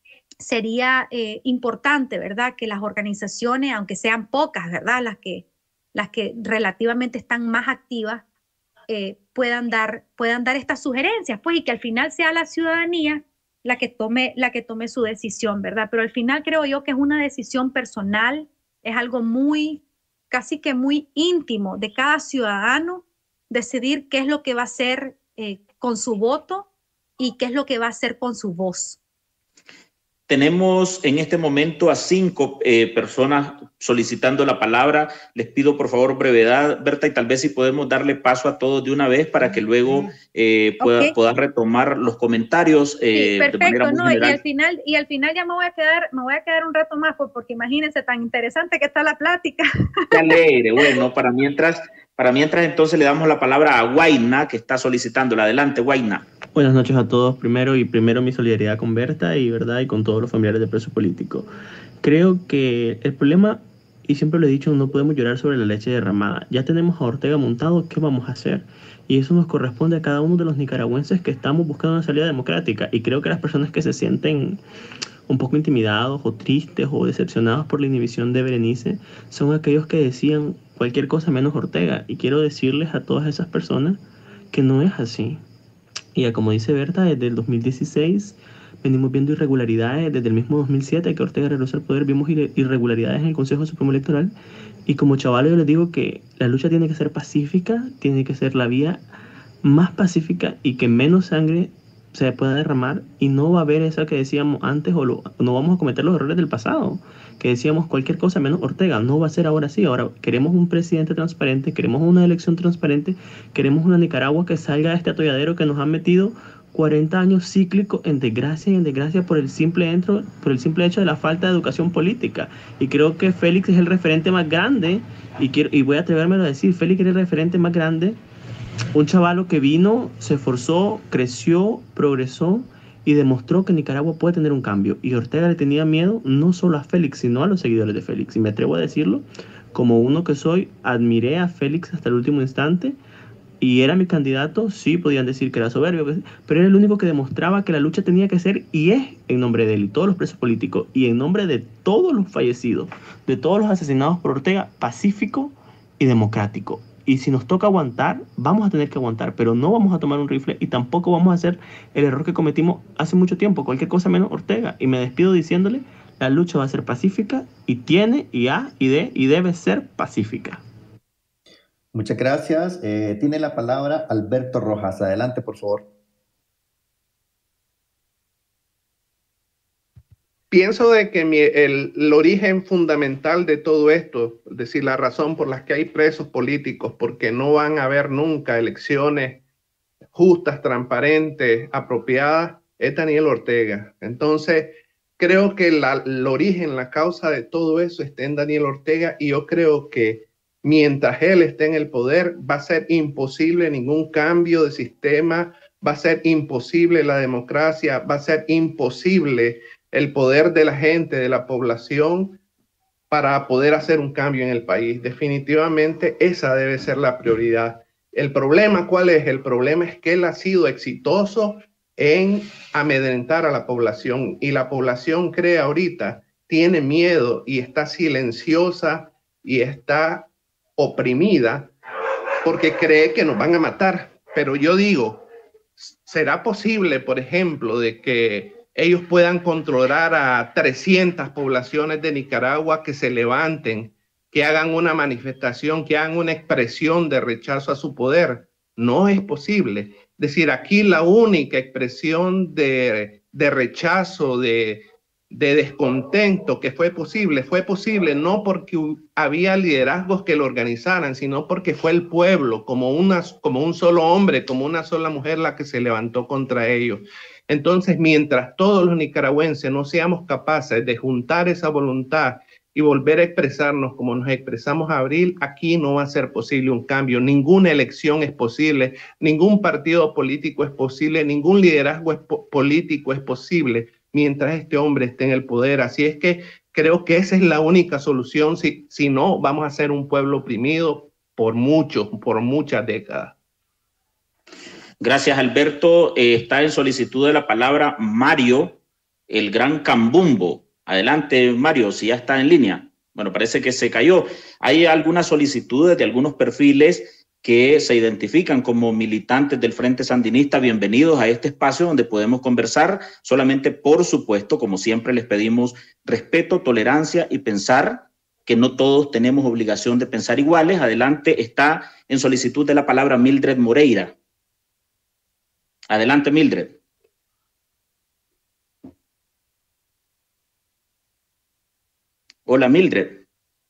sería eh, importante, ¿verdad?, que las organizaciones, aunque sean pocas, ¿verdad?, las que, las que relativamente están más activas, eh, puedan, dar, puedan dar estas sugerencias, pues, y que al final sea la ciudadanía la que tome, la que tome su decisión, ¿verdad? Pero al final creo yo que es una decisión personal, es algo muy, casi que muy íntimo de cada ciudadano, decidir qué es lo que va a hacer eh, con su voto y qué es lo que va a hacer con su voz.
Tenemos en este momento a cinco eh, personas solicitando la palabra. Les pido por favor brevedad, Berta, y tal vez si podemos darle paso a todos de una vez para que luego eh, pueda, okay. puedan retomar los comentarios. Eh,
sí, perfecto, no, y al final y al final ya me voy a quedar, me voy a quedar un rato más, porque imagínense tan interesante que está la plática.
Qué alegre. Bueno, para mientras, para mientras entonces le damos la palabra a Guayna, que está solicitándola. Adelante, Guayna.
Buenas noches a todos. Primero y primero mi solidaridad con Berta y verdad y con todos los familiares de presos políticos. Creo que el problema, y siempre lo he dicho, no podemos llorar sobre la leche derramada. Ya tenemos a Ortega montado, ¿qué vamos a hacer? Y eso nos corresponde a cada uno de los nicaragüenses que estamos buscando una salida democrática. Y creo que las personas que se sienten un poco intimidados o tristes o decepcionados por la inhibición de Berenice son aquellos que decían cualquier cosa menos Ortega. Y quiero decirles a todas esas personas que no es así. Y como dice Berta, desde el dos mil dieciséis venimos viendo irregularidades. Desde el mismo dos mil siete que Ortega regresó al poder, vimos irregularidades en el Consejo Supremo Electoral. Y como chaval yo les digo que la lucha tiene que ser pacífica, tiene que ser la vía más pacífica y que menos sangre se pueda derramar. Y no va a haber esa que decíamos antes, o lo, no vamos a cometer los errores del pasado, que decíamos cualquier cosa menos Ortega. No va a ser ahora así. Ahora queremos un presidente transparente, queremos una elección transparente, queremos una Nicaragua que salga de este atolladero que nos han metido cuarenta años cíclicos en desgracia y en desgracia por el simple entro, por el simple hecho de la falta de educación política. Y creo que Félix es el referente más grande, y quiero y voy a atreverme a decir, Félix es el referente más grande, un chavalo que vino, se esforzó, creció, progresó y demostró que Nicaragua puede tener un cambio. Y Ortega le tenía miedo no solo a Félix, sino a los seguidores de Félix. Y me atrevo a decirlo, como uno que soy, admiré a Félix hasta el último instante. Y era mi candidato, sí, podían decir que era soberbio, pero era el único que demostraba que la lucha tenía que ser, y es, en nombre de él y todos los presos políticos, y en nombre de todos los fallecidos, de todos los asesinados por Ortega, pacífico y democrático. Y si nos toca aguantar, vamos a tener que aguantar, pero no vamos a tomar un rifle y tampoco vamos a hacer el error que cometimos hace mucho tiempo, cualquier cosa menos Ortega. Y me despido diciéndole, la lucha va a ser pacífica, y tiene, y ha, y de, y debe ser pacífica.
Muchas gracias. Eh, tiene la palabra Alberto Rojas. Adelante, por favor.
Pienso de que mi, el, el origen fundamental de todo esto, es decir, la razón por la que hay presos políticos, porque no van a haber nunca elecciones justas, transparentes, apropiadas, es Daniel Ortega. Entonces, creo que la, el origen, la causa de todo eso está en Daniel Ortega, y yo creo que mientras él esté en el poder, va a ser imposible ningún cambio de sistema, va a ser imposible la democracia, va a ser imposible el poder de la gente, de la población, para poder hacer un cambio en el país. Definitivamente esa debe ser la prioridad. El problema, ¿cuál es? El problema es que él ha sido exitoso en amedrentar a la población, y la población cree ahorita, tiene miedo y está silenciosa y está oprimida porque cree que nos van a matar. Pero yo digo, ¿será posible, por ejemplo, de que ellos puedan controlar a trescientas poblaciones de Nicaragua que se levanten, que hagan una manifestación, que hagan una expresión de rechazo a su poder? No es posible. Es decir, aquí la única expresión de, de rechazo, de de descontento que fue posible, fue posible no porque había liderazgos que lo organizaran, sino porque fue el pueblo, como, una, como un solo hombre, como una sola mujer la que se levantó contra ellos. Entonces, mientras todos los nicaragüenses no seamos capaces de juntar esa voluntad y volver a expresarnos como nos expresamos en abril, aquí no va a ser posible un cambio. Ninguna elección es posible, ningún partido político es posible, ningún liderazgo es po- político es posible mientras este hombre esté en el poder. Así es que creo que esa es la única solución. Si, si no, vamos a ser un pueblo oprimido por muchos, por muchas décadas.
Gracias, Alberto. Eh, está en solicitud de la palabra Mario, el gran Cambumbo. Adelante, Mario, si ya está en línea. Bueno, parece que se cayó. Hay algunas solicitudes de algunos perfiles que se identifican como militantes del Frente Sandinista. Bienvenidos a este espacio donde podemos conversar. Solamente, por supuesto, como siempre, les pedimos respeto, tolerancia y pensar que no todos tenemos obligación de pensar iguales. Adelante, está en solicitud de la palabra Mildred Moreira. Adelante, Mildred. Hola, Mildred.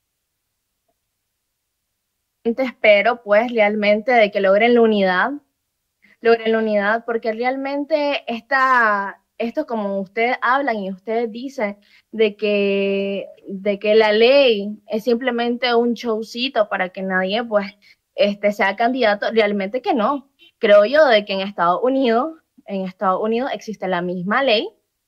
Espero, pues, realmente de que logren la unidad, logren la unidad, porque realmente esta, esto como ustedes hablan y ustedes dicen, de que, de que la ley es simplemente un showcito para que nadie, pues, este, sea candidato, realmente que no. Creo yo de que en Estados Unidos, en Estados Unidos existe la misma ley,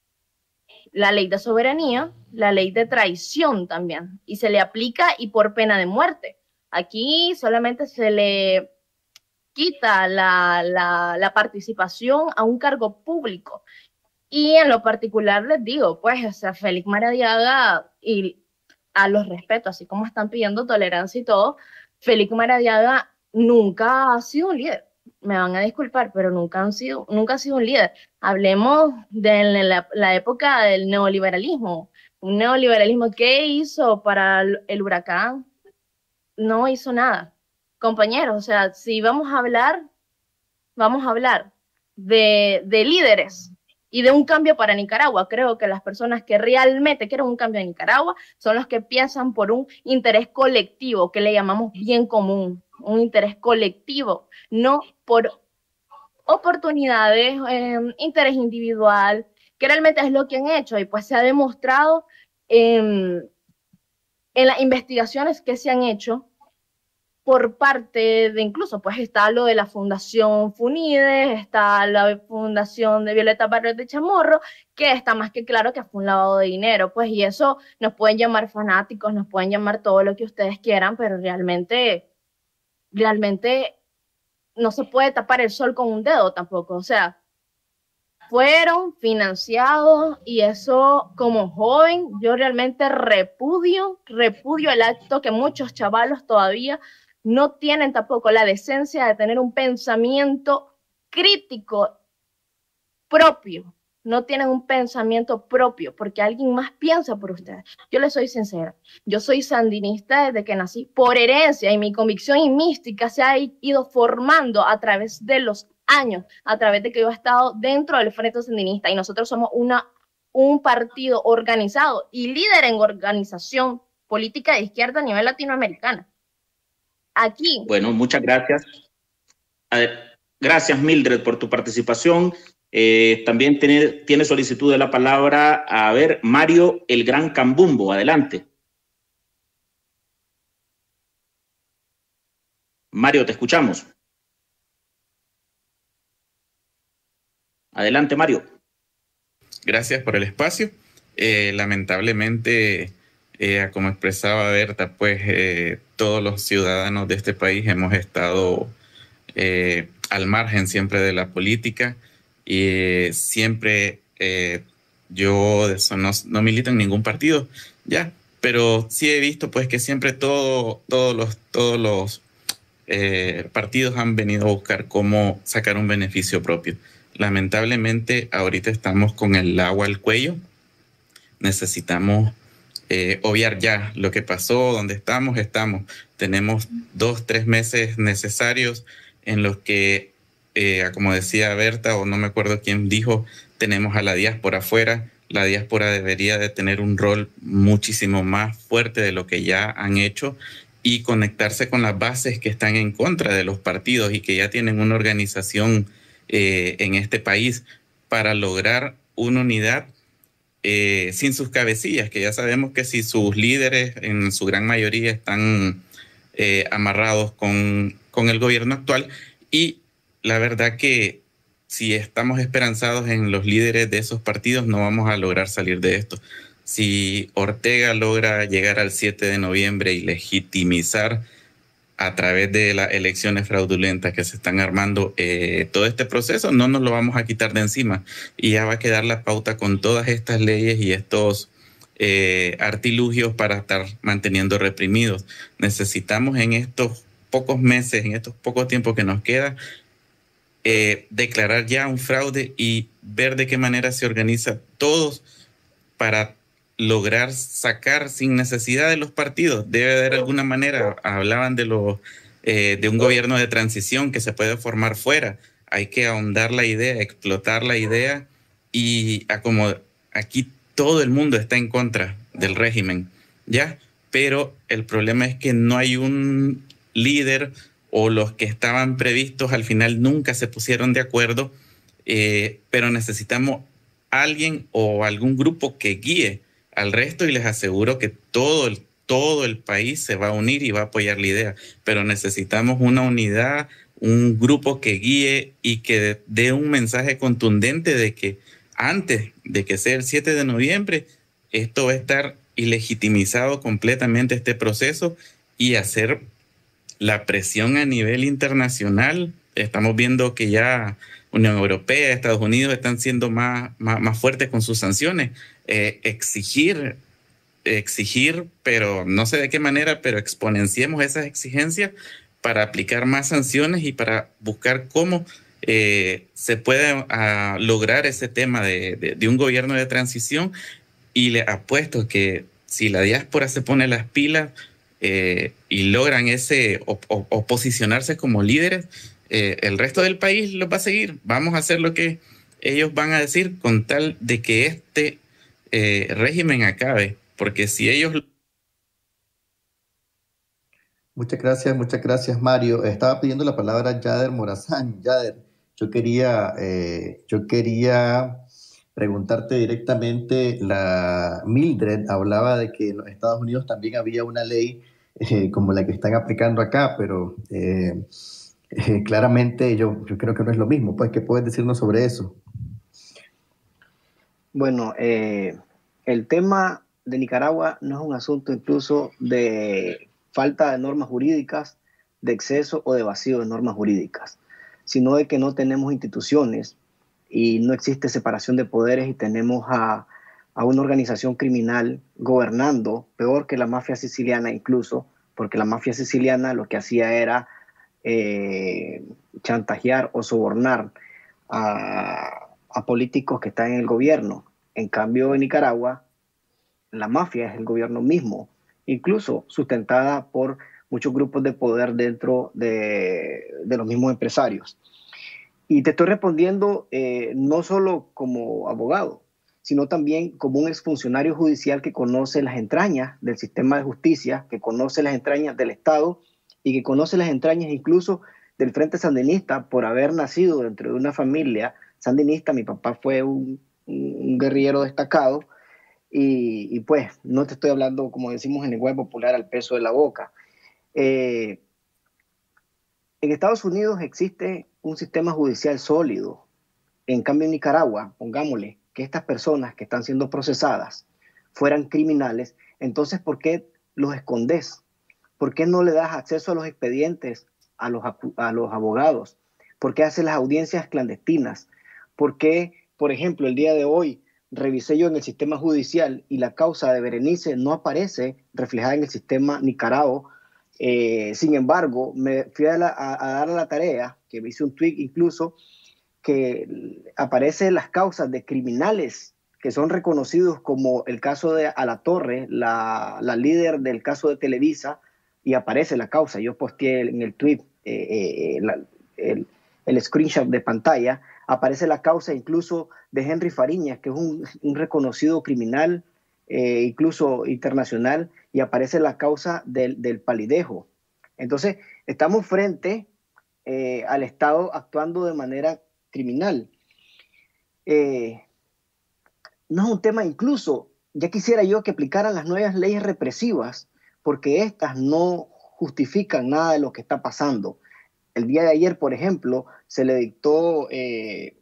la ley de soberanía, la ley de traición también, y se le aplica y por pena de muerte. Aquí solamente se le quita la, la, la participación a un cargo público. Y en lo particular les digo, pues, o sea, Félix Maradiaga, y a los respeto, así como están pidiendo tolerancia y todo, Félix Maradiaga nunca ha sido un líder. Me van a disculpar, pero nunca, han sido, nunca ha sido un líder. Hablemos de la, la época del neoliberalismo. Un neoliberalismo, ¿qué hizo para el huracán? No hizo nada. Compañeros, o sea, si vamos a hablar, vamos a hablar de, de líderes y de un cambio para Nicaragua. Creo que las personas que realmente quieren un cambio en Nicaragua son los que piensan por un interés colectivo, que le llamamos bien común, un interés colectivo, no por oportunidades, eh, interés individual, que realmente es lo que han hecho y pues se ha demostrado en, en las investigaciones que se han hecho por parte de, incluso pues está lo de la Fundación Funides, está la Fundación de Violeta Barrios de Chamorro, que está más que claro que fue un lavado de dinero, pues, y eso nos pueden llamar fanáticos, nos pueden llamar todo lo que ustedes quieran, pero realmente, realmente no se puede tapar el sol con un dedo tampoco, o sea, fueron financiados y eso como joven yo realmente repudio, repudio el acto que muchos chavalos todavía no tienen tampoco la decencia de tener un pensamiento crítico propio, no tienen un pensamiento propio porque alguien más piensa por ustedes. Yo les soy sincera, yo soy sandinista desde que nací por herencia y mi convicción y mística se ha ido formando a través de los años, a través de que yo he estado dentro del Frente Sandinista y nosotros somos una, un partido organizado y líder en organización política de izquierda a nivel latinoamericano. Aquí.
Bueno, muchas gracias. A ver, gracias, Mildred, por tu participación. Eh, también tiene, tiene solicitud de la palabra, a ver, Mario, el gran Cambumbo. Adelante. Mario, te escuchamos. Adelante, Mario.
Gracias por el espacio. Eh, lamentablemente, eh, como expresaba Berta, pues eh, todos los ciudadanos de este país hemos estado eh, al margen siempre de la política y eh, siempre eh, yo de eso no, no milito en ningún partido, ya, pero sí he visto pues que siempre todo, todos los, todos los eh, partidos han venido a buscar cómo sacar un beneficio propio. Lamentablemente ahorita estamos con el agua al cuello, necesitamos eh, obviar ya lo que pasó, donde estamos, estamos, tenemos dos, tres meses necesarios en los que, eh, como decía Berta, o no me acuerdo quién dijo, tenemos a la diáspora afuera. La diáspora debería de tener un rol muchísimo más fuerte de lo que ya han hecho y conectarse con las bases que están en contra de los partidos y que ya tienen una organización eh, en este país para lograr una unidad eh, sin sus cabecillas, que ya sabemos que si sus líderes en su gran mayoría están eh, amarrados con, con el gobierno actual, y la verdad que si estamos esperanzados en los líderes de esos partidos no vamos a lograr salir de esto. Si Ortega logra llegar al siete de noviembre y legitimizar a través de las elecciones fraudulentas que se están armando, eh, todo este proceso no nos lo vamos a quitar de encima y ya va a quedar la pauta con todas estas leyes y estos eh, artilugios para estar manteniendo reprimidos. Necesitamos en estos pocos meses, en estos pocos tiempos que nos queda, eh, declarar ya un fraude y ver de qué manera se organiza todos para lograr sacar sin necesidad de los partidos. Debe haber alguna manera. Hablaban de, lo, eh, de un gobierno de transición que se puede formar fuera. Hay que ahondar la idea, explotar la idea y a como aquí todo el mundo está en contra del régimen, ¿ya? Pero el problema es que no hay un líder o los que estaban previstos al final nunca se pusieron de acuerdo, eh, pero necesitamos alguien o algún grupo que guíe al resto y les aseguro que todo el, todo el país se va a unir y va a apoyar la idea, pero necesitamos una unidad, un grupo que guíe y que dé un mensaje contundente de que antes de que sea el siete de noviembre, esto va a estar ilegitimizado completamente este proceso y hacer la presión a nivel internacional. Estamos viendo que ya Unión Europea, Estados Unidos están siendo más, más, más fuertes con sus sanciones. Eh, exigir, exigir, pero no sé de qué manera, pero exponenciemos esas exigencias para aplicar más sanciones y para buscar cómo eh, se puede uh, lograr ese tema de, de, de un gobierno de transición. Y le apuesto que si la diáspora se pone las pilas eh, y logran ese o, o, o posicionarse como líderes, eh, el resto del país los va a seguir. Vamos a hacer lo que ellos van a decir con tal de que este eh, régimen acabe, porque si ellos...
Muchas gracias, muchas gracias, Mario. Estaba pidiendo la palabra Yader Morazán. Yader, yo quería, eh, yo quería preguntarte directamente, la Mildred hablaba de que en los Estados Unidos también había una ley eh, como la que están aplicando acá, pero eh, eh, claramente yo, yo creo que no es lo mismo. Pues, ¿qué puedes decirnos sobre eso?
Bueno, eh, el tema de Nicaragua no es un asunto incluso de falta de normas jurídicas, de exceso o de vacío de normas jurídicas, sino de que no tenemos instituciones y no existe separación de poderes y tenemos a, a una organización criminal gobernando, peor que la mafia siciliana incluso, porque la mafia siciliana lo que hacía era eh, chantajear o sobornar a, a políticos que están en el gobierno. En cambio, en Nicaragua, la mafia es el gobierno mismo, incluso sustentada por muchos grupos de poder dentro de, de los mismos empresarios. Y te estoy respondiendo eh, no solo como abogado, sino también como un exfuncionario judicial que conoce las entrañas del sistema de justicia, que conoce las entrañas del Estado y que conoce las entrañas incluso del Frente Sandinista por haber nacido dentro de una familia sandinista. Mi papá fue un, un guerrillero destacado y, y pues no te estoy hablando, como decimos en el lenguaje popular, al peso de la boca. Eh, en Estados Unidos existe un sistema judicial sólido. En cambio, en Nicaragua, pongámosle que estas personas que están siendo procesadas fueran criminales, entonces, ¿por qué los escondes? ¿Por qué no le das acceso a los expedientes a los, a los abogados? ¿Por qué haces las audiencias clandestinas? ¿Por qué, por ejemplo, el día de hoy revisé yo en el sistema judicial y la causa de Berenice no aparece reflejada en el sistema Nicaragua? Eh, sin embargo, me fui a, la, a, a dar la tarea, que me hice un tweet incluso, que aparecen las causas de criminales que son reconocidos, como el caso de Alatorre, la, la líder del caso de Televisa, y aparece la causa. Yo posteé en el tweet eh, eh, la, el, el screenshot de pantalla, aparece la causa incluso de Henry Fariñas, que es un, un reconocido criminal, eh, incluso internacional, y aparece la causa del, del Palidejo. Entonces, estamos frente eh, al Estado actuando de manera criminal. Eh, no es un tema incluso, ya quisiera yo que aplicaran las nuevas leyes represivas, porque estas no justifican nada de lo que está pasando. El día de ayer, por ejemplo, se le dictó eh,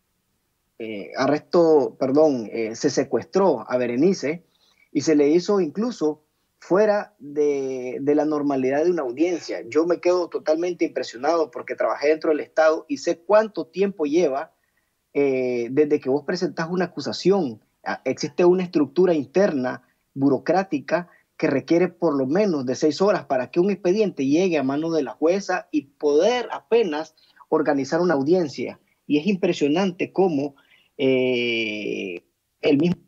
eh, arresto, perdón, eh, se secuestró a Berenice y se le hizo incluso fuera de, de la normalidad de una audiencia. Yo me quedo totalmente impresionado porque trabajé dentro del Estado y sé cuánto tiempo lleva eh, desde que vos presentás una acusación. Existe una estructura interna, burocrática, que requiere por lo menos de seis horas para que un expediente llegue a manos de la jueza y poder apenas organizar una audiencia. Y es impresionante cómo eh, el mismo...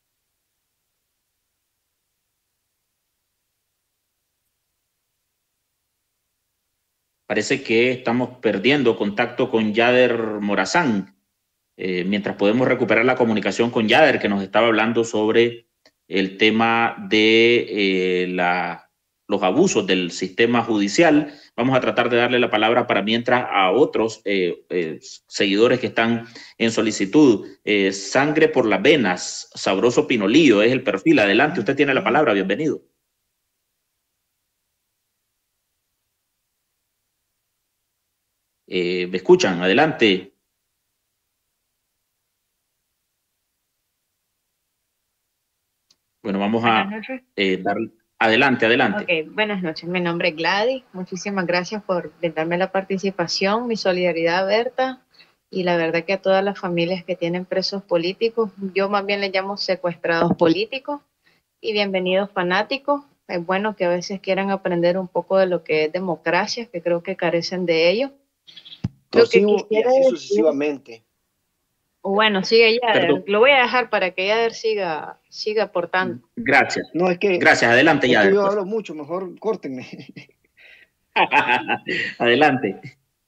Parece que estamos perdiendo contacto con Yader Morazán, eh, mientras podemos recuperar la comunicación con Yader, que nos estaba hablando sobre el tema de eh, la, los abusos del sistema judicial. Vamos a tratar de darle la palabra para mientras a otros eh, eh, seguidores que están en solicitud. Eh, Sangre por las venas, Sabroso Pinolillo es el perfil. Adelante, usted tiene la palabra, bienvenido. Eh, ¿Me escuchan? Adelante. Bueno, vamos a eh, dar... Adelante, adelante.
Ok, buenas noches. Mi nombre es Gladys. Muchísimas gracias por brindarme la participación, mi solidaridad a Berta y la verdad que a todas las familias que tienen presos políticos, yo más bien les llamo secuestrados políticos, y bienvenidos fanáticos. Es bueno que a veces quieran aprender un poco de lo que es democracia, que creo que carecen de ello. Lo que
Torsivo y
quisiera
así
decir-
sucesivamente.
Bueno, sigue Yader.
Perdón.
Lo voy a dejar para que Yader siga, siga aportando.
Gracias.
No, es que,
Gracias, adelante,
es que
Yader.
yo
pues.
hablo mucho, mejor córtenme.
Adelante.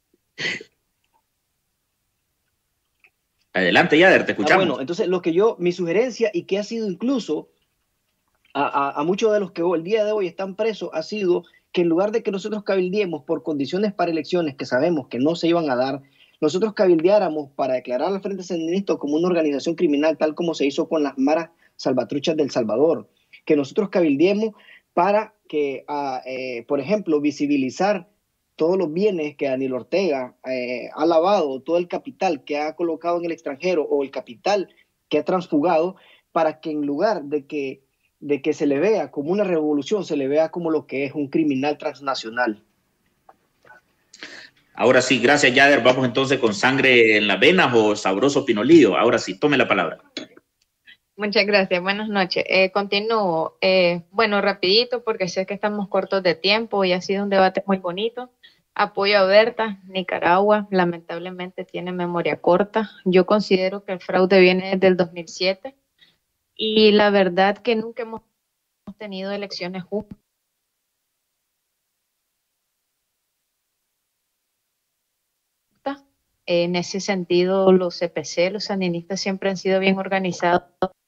Adelante, Yader, te
Ah,
escuchamos.
bueno, entonces lo que yo, mi sugerencia y que ha sido incluso a, a- a muchos de los que hoy- el día de hoy están presos, ha sido que en lugar de que nosotros cabildiemos por condiciones para elecciones que sabemos que no se iban a dar, nosotros cabildeáramos para declarar al Frente Sandinista como una organización criminal, tal como se hizo con las maras salvatruchas del Salvador, que nosotros cabildiemos para que, ah, eh, por ejemplo, visibilizar todos los bienes que Daniel Ortega eh, ha lavado, todo el capital que ha colocado en el extranjero o el capital que ha transfugado, para que en lugar de que, de que se le vea como una revolución, se le vea como lo que es un criminal transnacional.
Ahora sí, gracias, Yader. Vamos entonces con Sangre en las venas o Sabroso Pinolillo. Ahora sí, tome la palabra.
Muchas gracias, buenas noches. Eh, continúo. Eh, bueno, rapidito, porque sé que estamos cortos de tiempo y ha sido un debate muy bonito. Apoyo a Berta. Nicaragua lamentablemente tiene memoria corta. Yo considero que el fraude viene desde el dos mil siete y la verdad que nunca hemos tenido elecciones justas. En ese sentido, los C P C, los sandinistas siempre han sido bien organizados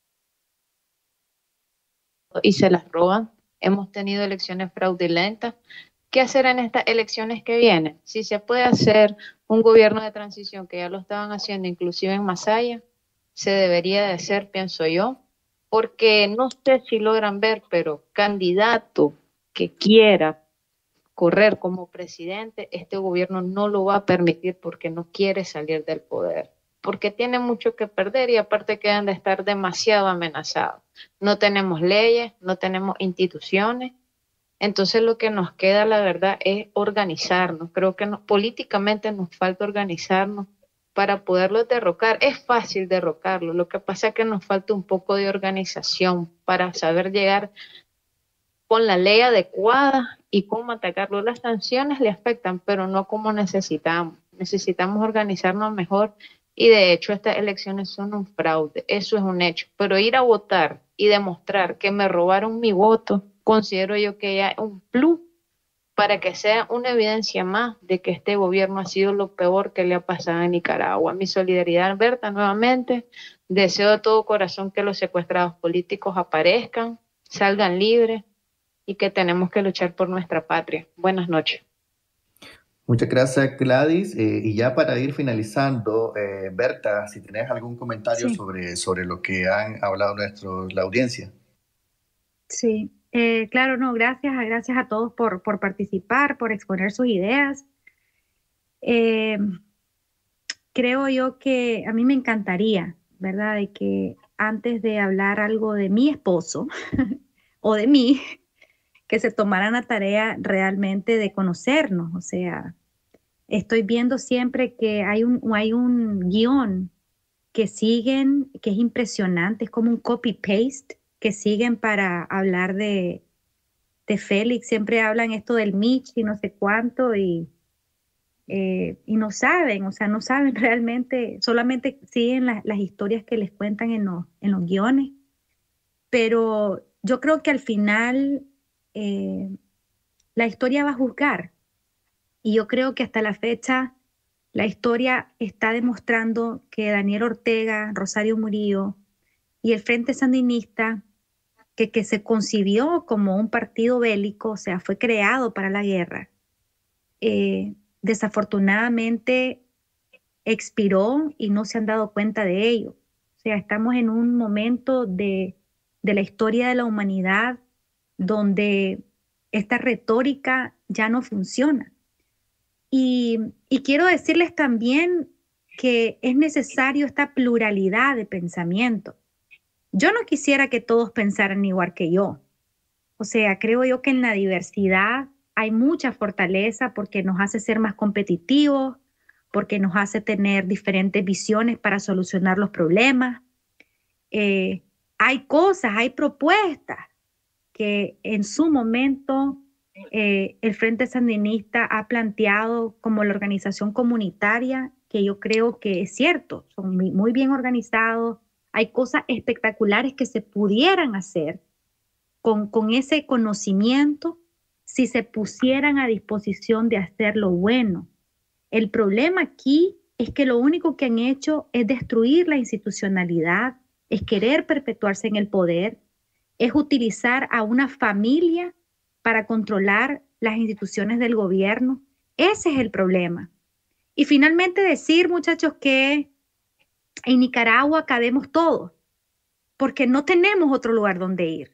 y se las roban. Hemos tenido elecciones fraudulentas. ¿Qué hacer en estas elecciones que vienen? Si se puede hacer un gobierno de transición, que ya lo estaban haciendo inclusive en Masaya, se debería de hacer, pienso yo, porque no sé si logran ver, pero candidato que quiera correr como presidente, este gobierno no lo va a permitir porque no quiere salir del poder, porque tiene mucho que perder y aparte quedan de estar demasiado amenazados. No tenemos leyes, no tenemos instituciones, entonces lo que nos queda, la verdad, es organizarnos. Creo que nos, políticamente nos falta organizarnos para poderlos derrocar. Es fácil derrocarlo, lo que pasa es que nos falta un poco de organización para saber llegar con la ley adecuada y cómo atacarlo. Las sanciones le afectan, pero no como necesitamos. Necesitamos organizarnos mejor y de hecho estas elecciones son un fraude, eso es un hecho. Pero ir a votar y demostrar que me robaron mi voto, considero yo que ya es un plus para que sea una evidencia más de que este gobierno ha sido lo peor que le ha pasado a Nicaragua. Mi solidaridad, Berta, nuevamente. Deseo de todo corazón que los secuestrados políticos aparezcan, salgan libres y que tenemos que luchar por nuestra patria. Buenas noches.
Muchas gracias, Gladys. Eh, y ya para ir finalizando, eh, Berta, si tenés algún comentario
Sí.
sobre, sobre lo que han hablado nuestros, la audiencia.
Sí, eh, claro, no, gracias, gracias a todos por, por participar, por exponer sus ideas. Eh, creo yo que a mí me encantaría, ¿verdad? De que antes de hablar algo de mi esposo o de mí, que se tomaran la tarea realmente de conocernos. O sea, estoy viendo siempre que hay un, hay un guión que siguen, que es impresionante, es como un copy-paste que siguen para hablar de, de Félix. Siempre hablan esto del Mitch y no sé cuánto, y, eh, y no saben, o sea, no saben realmente, solamente siguen la, las historias que les cuentan en los, en los guiones. Pero yo creo que al final eh, la historia va a juzgar, y yo creo que hasta la fecha la historia está demostrando que Daniel Ortega, Rosario Murillo y el Frente Sandinista, que, que se concibió como un partido bélico, o sea, fue creado para la guerra, eh, desafortunadamente expiró y no se han dado cuenta de ello. O sea, estamos en un momento de, de la historia de la humanidad donde esta retórica ya no funciona. Y, y quiero decirles también que es necesario esta pluralidad de pensamiento. Yo no quisiera que todos pensaran igual que yo. O sea, creo yo que en la diversidad hay mucha fortaleza porque nos hace ser más competitivos, porque nos hace tener diferentes visiones para solucionar los problemas. Eh, hay cosas, hay propuestas que en su momento eh, el Frente Sandinista ha planteado como la organización comunitaria, que yo creo que es cierto, son muy, muy bien organizados, hay cosas espectaculares que se pudieran hacer con, con ese conocimiento si se pusieran a disposición de hacer lo bueno. El problema aquí es que lo único que han hecho es destruir la institucionalidad, es querer perpetuarse en el poder, es utilizar a una familia para controlar las instituciones del gobierno. Ese es el problema. Y finalmente decir, muchachos, que en Nicaragua cabemos todos, porque no tenemos otro lugar donde ir.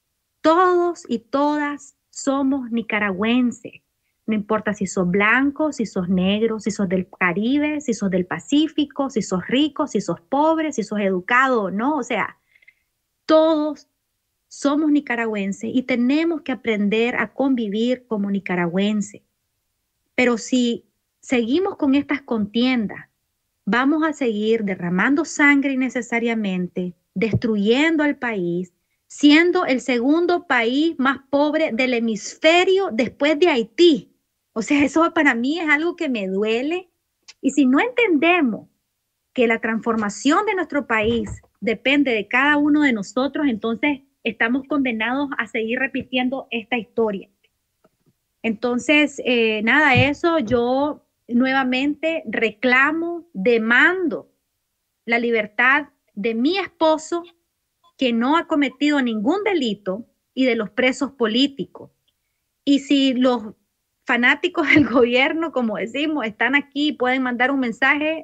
Todos y todas somos nicaragüenses. No importa si sos blanco, si sos negro, si sos del Caribe, si sos del Pacífico, si sos rico, si sos pobre, si sos educado o no. O sea, todos somos nicaragüenses y tenemos que aprender a convivir como nicaragüenses. Pero si seguimos con estas contiendas, vamos a seguir derramando sangre innecesariamente, destruyendo al país, siendo el segundo país más pobre del hemisferio después de Haití. O sea, eso para mí es algo que me duele. Y si no entendemos que la transformación de nuestro país depende de cada uno de nosotros, entonces estamos condenados a seguir repitiendo esta historia. Entonces, eh, nada, eso yo nuevamente reclamo, demando la libertad de mi esposo, que no ha cometido ningún delito, y de los presos políticos. Y si los fanáticos del gobierno, como decimos, están aquí y pueden mandar un mensaje,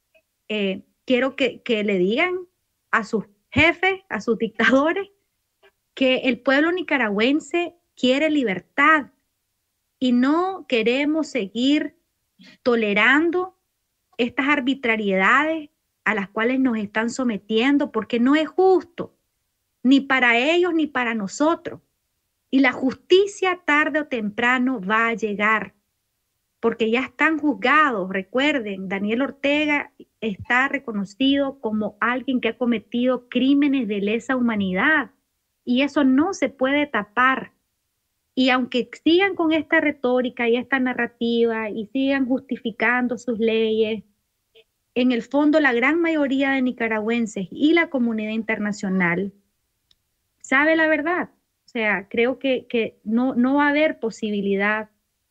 eh, quiero que, que le digan a sus jefes, a sus dictadores, que el pueblo nicaragüense quiere libertad y no queremos seguir tolerando estas arbitrariedades a las cuales nos están sometiendo, porque no es justo, ni para ellos ni para nosotros. Y la justicia tarde o temprano va a llegar, porque ya están juzgados. Recuerden, Daniel Ortega está reconocido como alguien que ha cometido crímenes de lesa humanidad, y eso no se puede tapar. Y aunque sigan con esta retórica y esta narrativa y sigan justificando sus leyes, en el fondo la gran mayoría de nicaragüenses y la comunidad internacional sabe la verdad. O sea, creo que, que no, no va a haber posibilidad,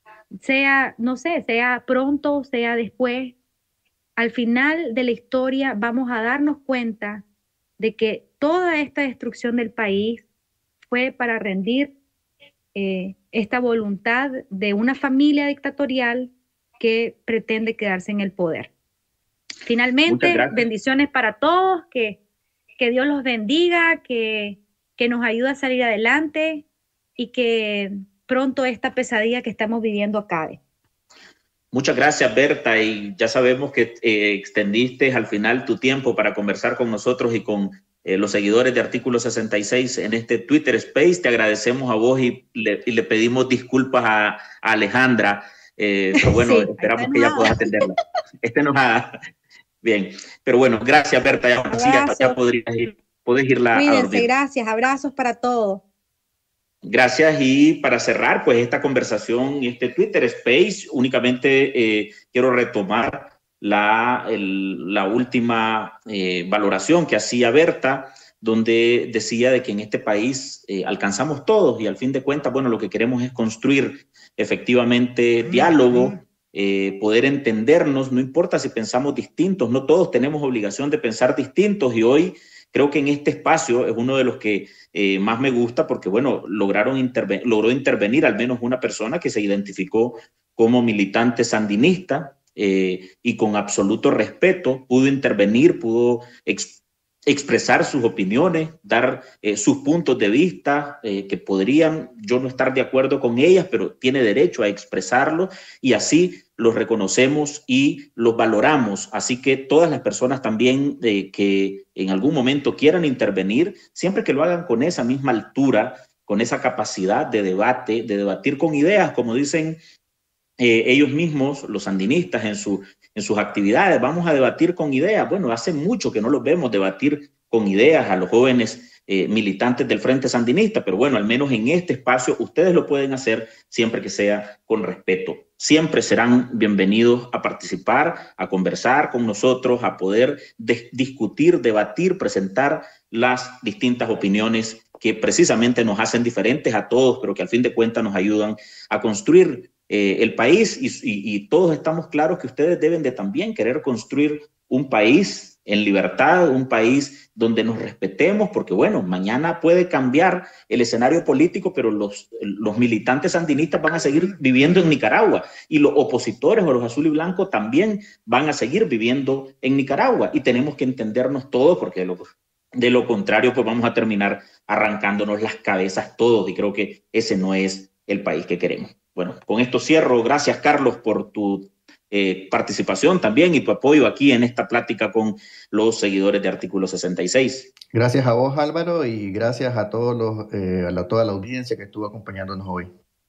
sea, no sé, sea pronto, sea después. Al final de la historia vamos a darnos cuenta de que toda esta destrucción del país fue para rendir eh, esta voluntad de una familia dictatorial que pretende quedarse en el poder. Finalmente, bendiciones para todos, que, que Dios los bendiga, que, que nos ayude a salir adelante y que pronto esta pesadilla que estamos viviendo acabe.
Muchas gracias, Berta, y ya sabemos que eh, extendiste al final tu tiempo para conversar con nosotros y con eh, los seguidores de Artículo sesenta y seis en este Twitter Space. Te agradecemos a vos y le, y le pedimos disculpas a, a Alejandra, eh, pero bueno, sí, esperamos que ya puedas atenderla. Este nos ha... Bien, pero bueno, gracias Berta, ya, ya, ya podrías ir, podés irla
Cuídense,
a dormir.
Gracias, abrazos para todos.
Gracias, y para cerrar pues esta conversación, este Twitter Space, únicamente eh, quiero retomar la, el, la última eh, valoración que hacía Berta, donde decía de que en este país eh, alcanzamos todos y al fin de cuentas, bueno, lo que queremos es construir efectivamente diálogo, eh, poder entendernos, no importa si pensamos distintos, no todos tenemos obligación de pensar distintos, y hoy creo que en este espacio es uno de los que eh, más me gusta porque, bueno, lograron interven- logró intervenir al menos una persona que se identificó como militante sandinista eh, y con absoluto respeto pudo intervenir, pudo ex- expresar sus opiniones, dar eh, sus puntos de vista, eh, que podrían yo no estar de acuerdo con ellas, pero tiene derecho a expresarlo, y así los reconocemos y los valoramos. Así que todas las personas también eh, que en algún momento quieran intervenir, siempre que lo hagan con esa misma altura, con esa capacidad de debate, de debatir con ideas, como dicen eh, ellos mismos, los sandinistas en, su, en sus actividades, vamos a debatir con ideas. Bueno, hace mucho que no los vemos debatir con ideas a los jóvenes Eh, militantes del Frente Sandinista, pero bueno, al menos en este espacio ustedes lo pueden hacer siempre que sea con respeto. Siempre serán bienvenidos a participar, a conversar con nosotros, a poder discutir, debatir, presentar las distintas opiniones que precisamente nos hacen diferentes a todos, pero que al fin de cuentas nos ayudan a construir eh, el país, y, y, y todos estamos claros que ustedes deben de también querer construir un país en libertad, un país donde nos respetemos, porque bueno, mañana puede cambiar el escenario político, pero los, los militantes sandinistas van a seguir viviendo en Nicaragua, y los opositores o los azul y blanco también van a seguir viviendo en Nicaragua, y tenemos que entendernos todos, porque de lo, de lo contrario pues vamos a terminar arrancándonos las cabezas todos, y creo que ese no es el país que queremos. Bueno, con esto cierro. Gracias, Carlos, por tu Eh, participación también y tu apoyo aquí en esta plática con los seguidores de Artículo sesenta y seis.
Gracias a vos, Álvaro, y gracias a, todos los, eh, a la, toda la audiencia que estuvo acompañándonos hoy.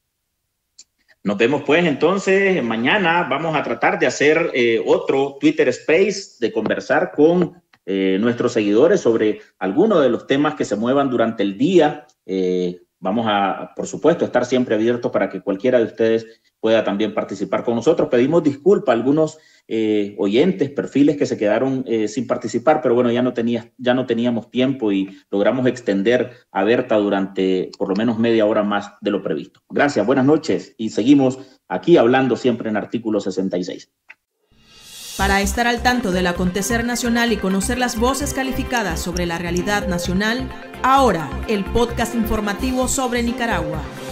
Nos vemos pues entonces mañana. Vamos a tratar de hacer eh, otro Twitter Space, de conversar con eh, nuestros seguidores sobre algunos de los temas que se muevan durante el día. Eh, vamos a, por supuesto, estar siempre abiertos para que cualquiera de ustedes pueda también participar con nosotros. Pedimos disculpas a algunos eh, oyentes, perfiles que se quedaron eh, sin participar, pero bueno, ya no, tenía, ya no teníamos tiempo y logramos extender a Berta durante por lo menos media hora más de lo previsto. Gracias, buenas noches, y seguimos aquí hablando siempre en Artículo sesenta y seis.
Para estar al tanto del acontecer nacional y conocer las voces calificadas sobre la realidad nacional, ahora el podcast informativo sobre Nicaragua.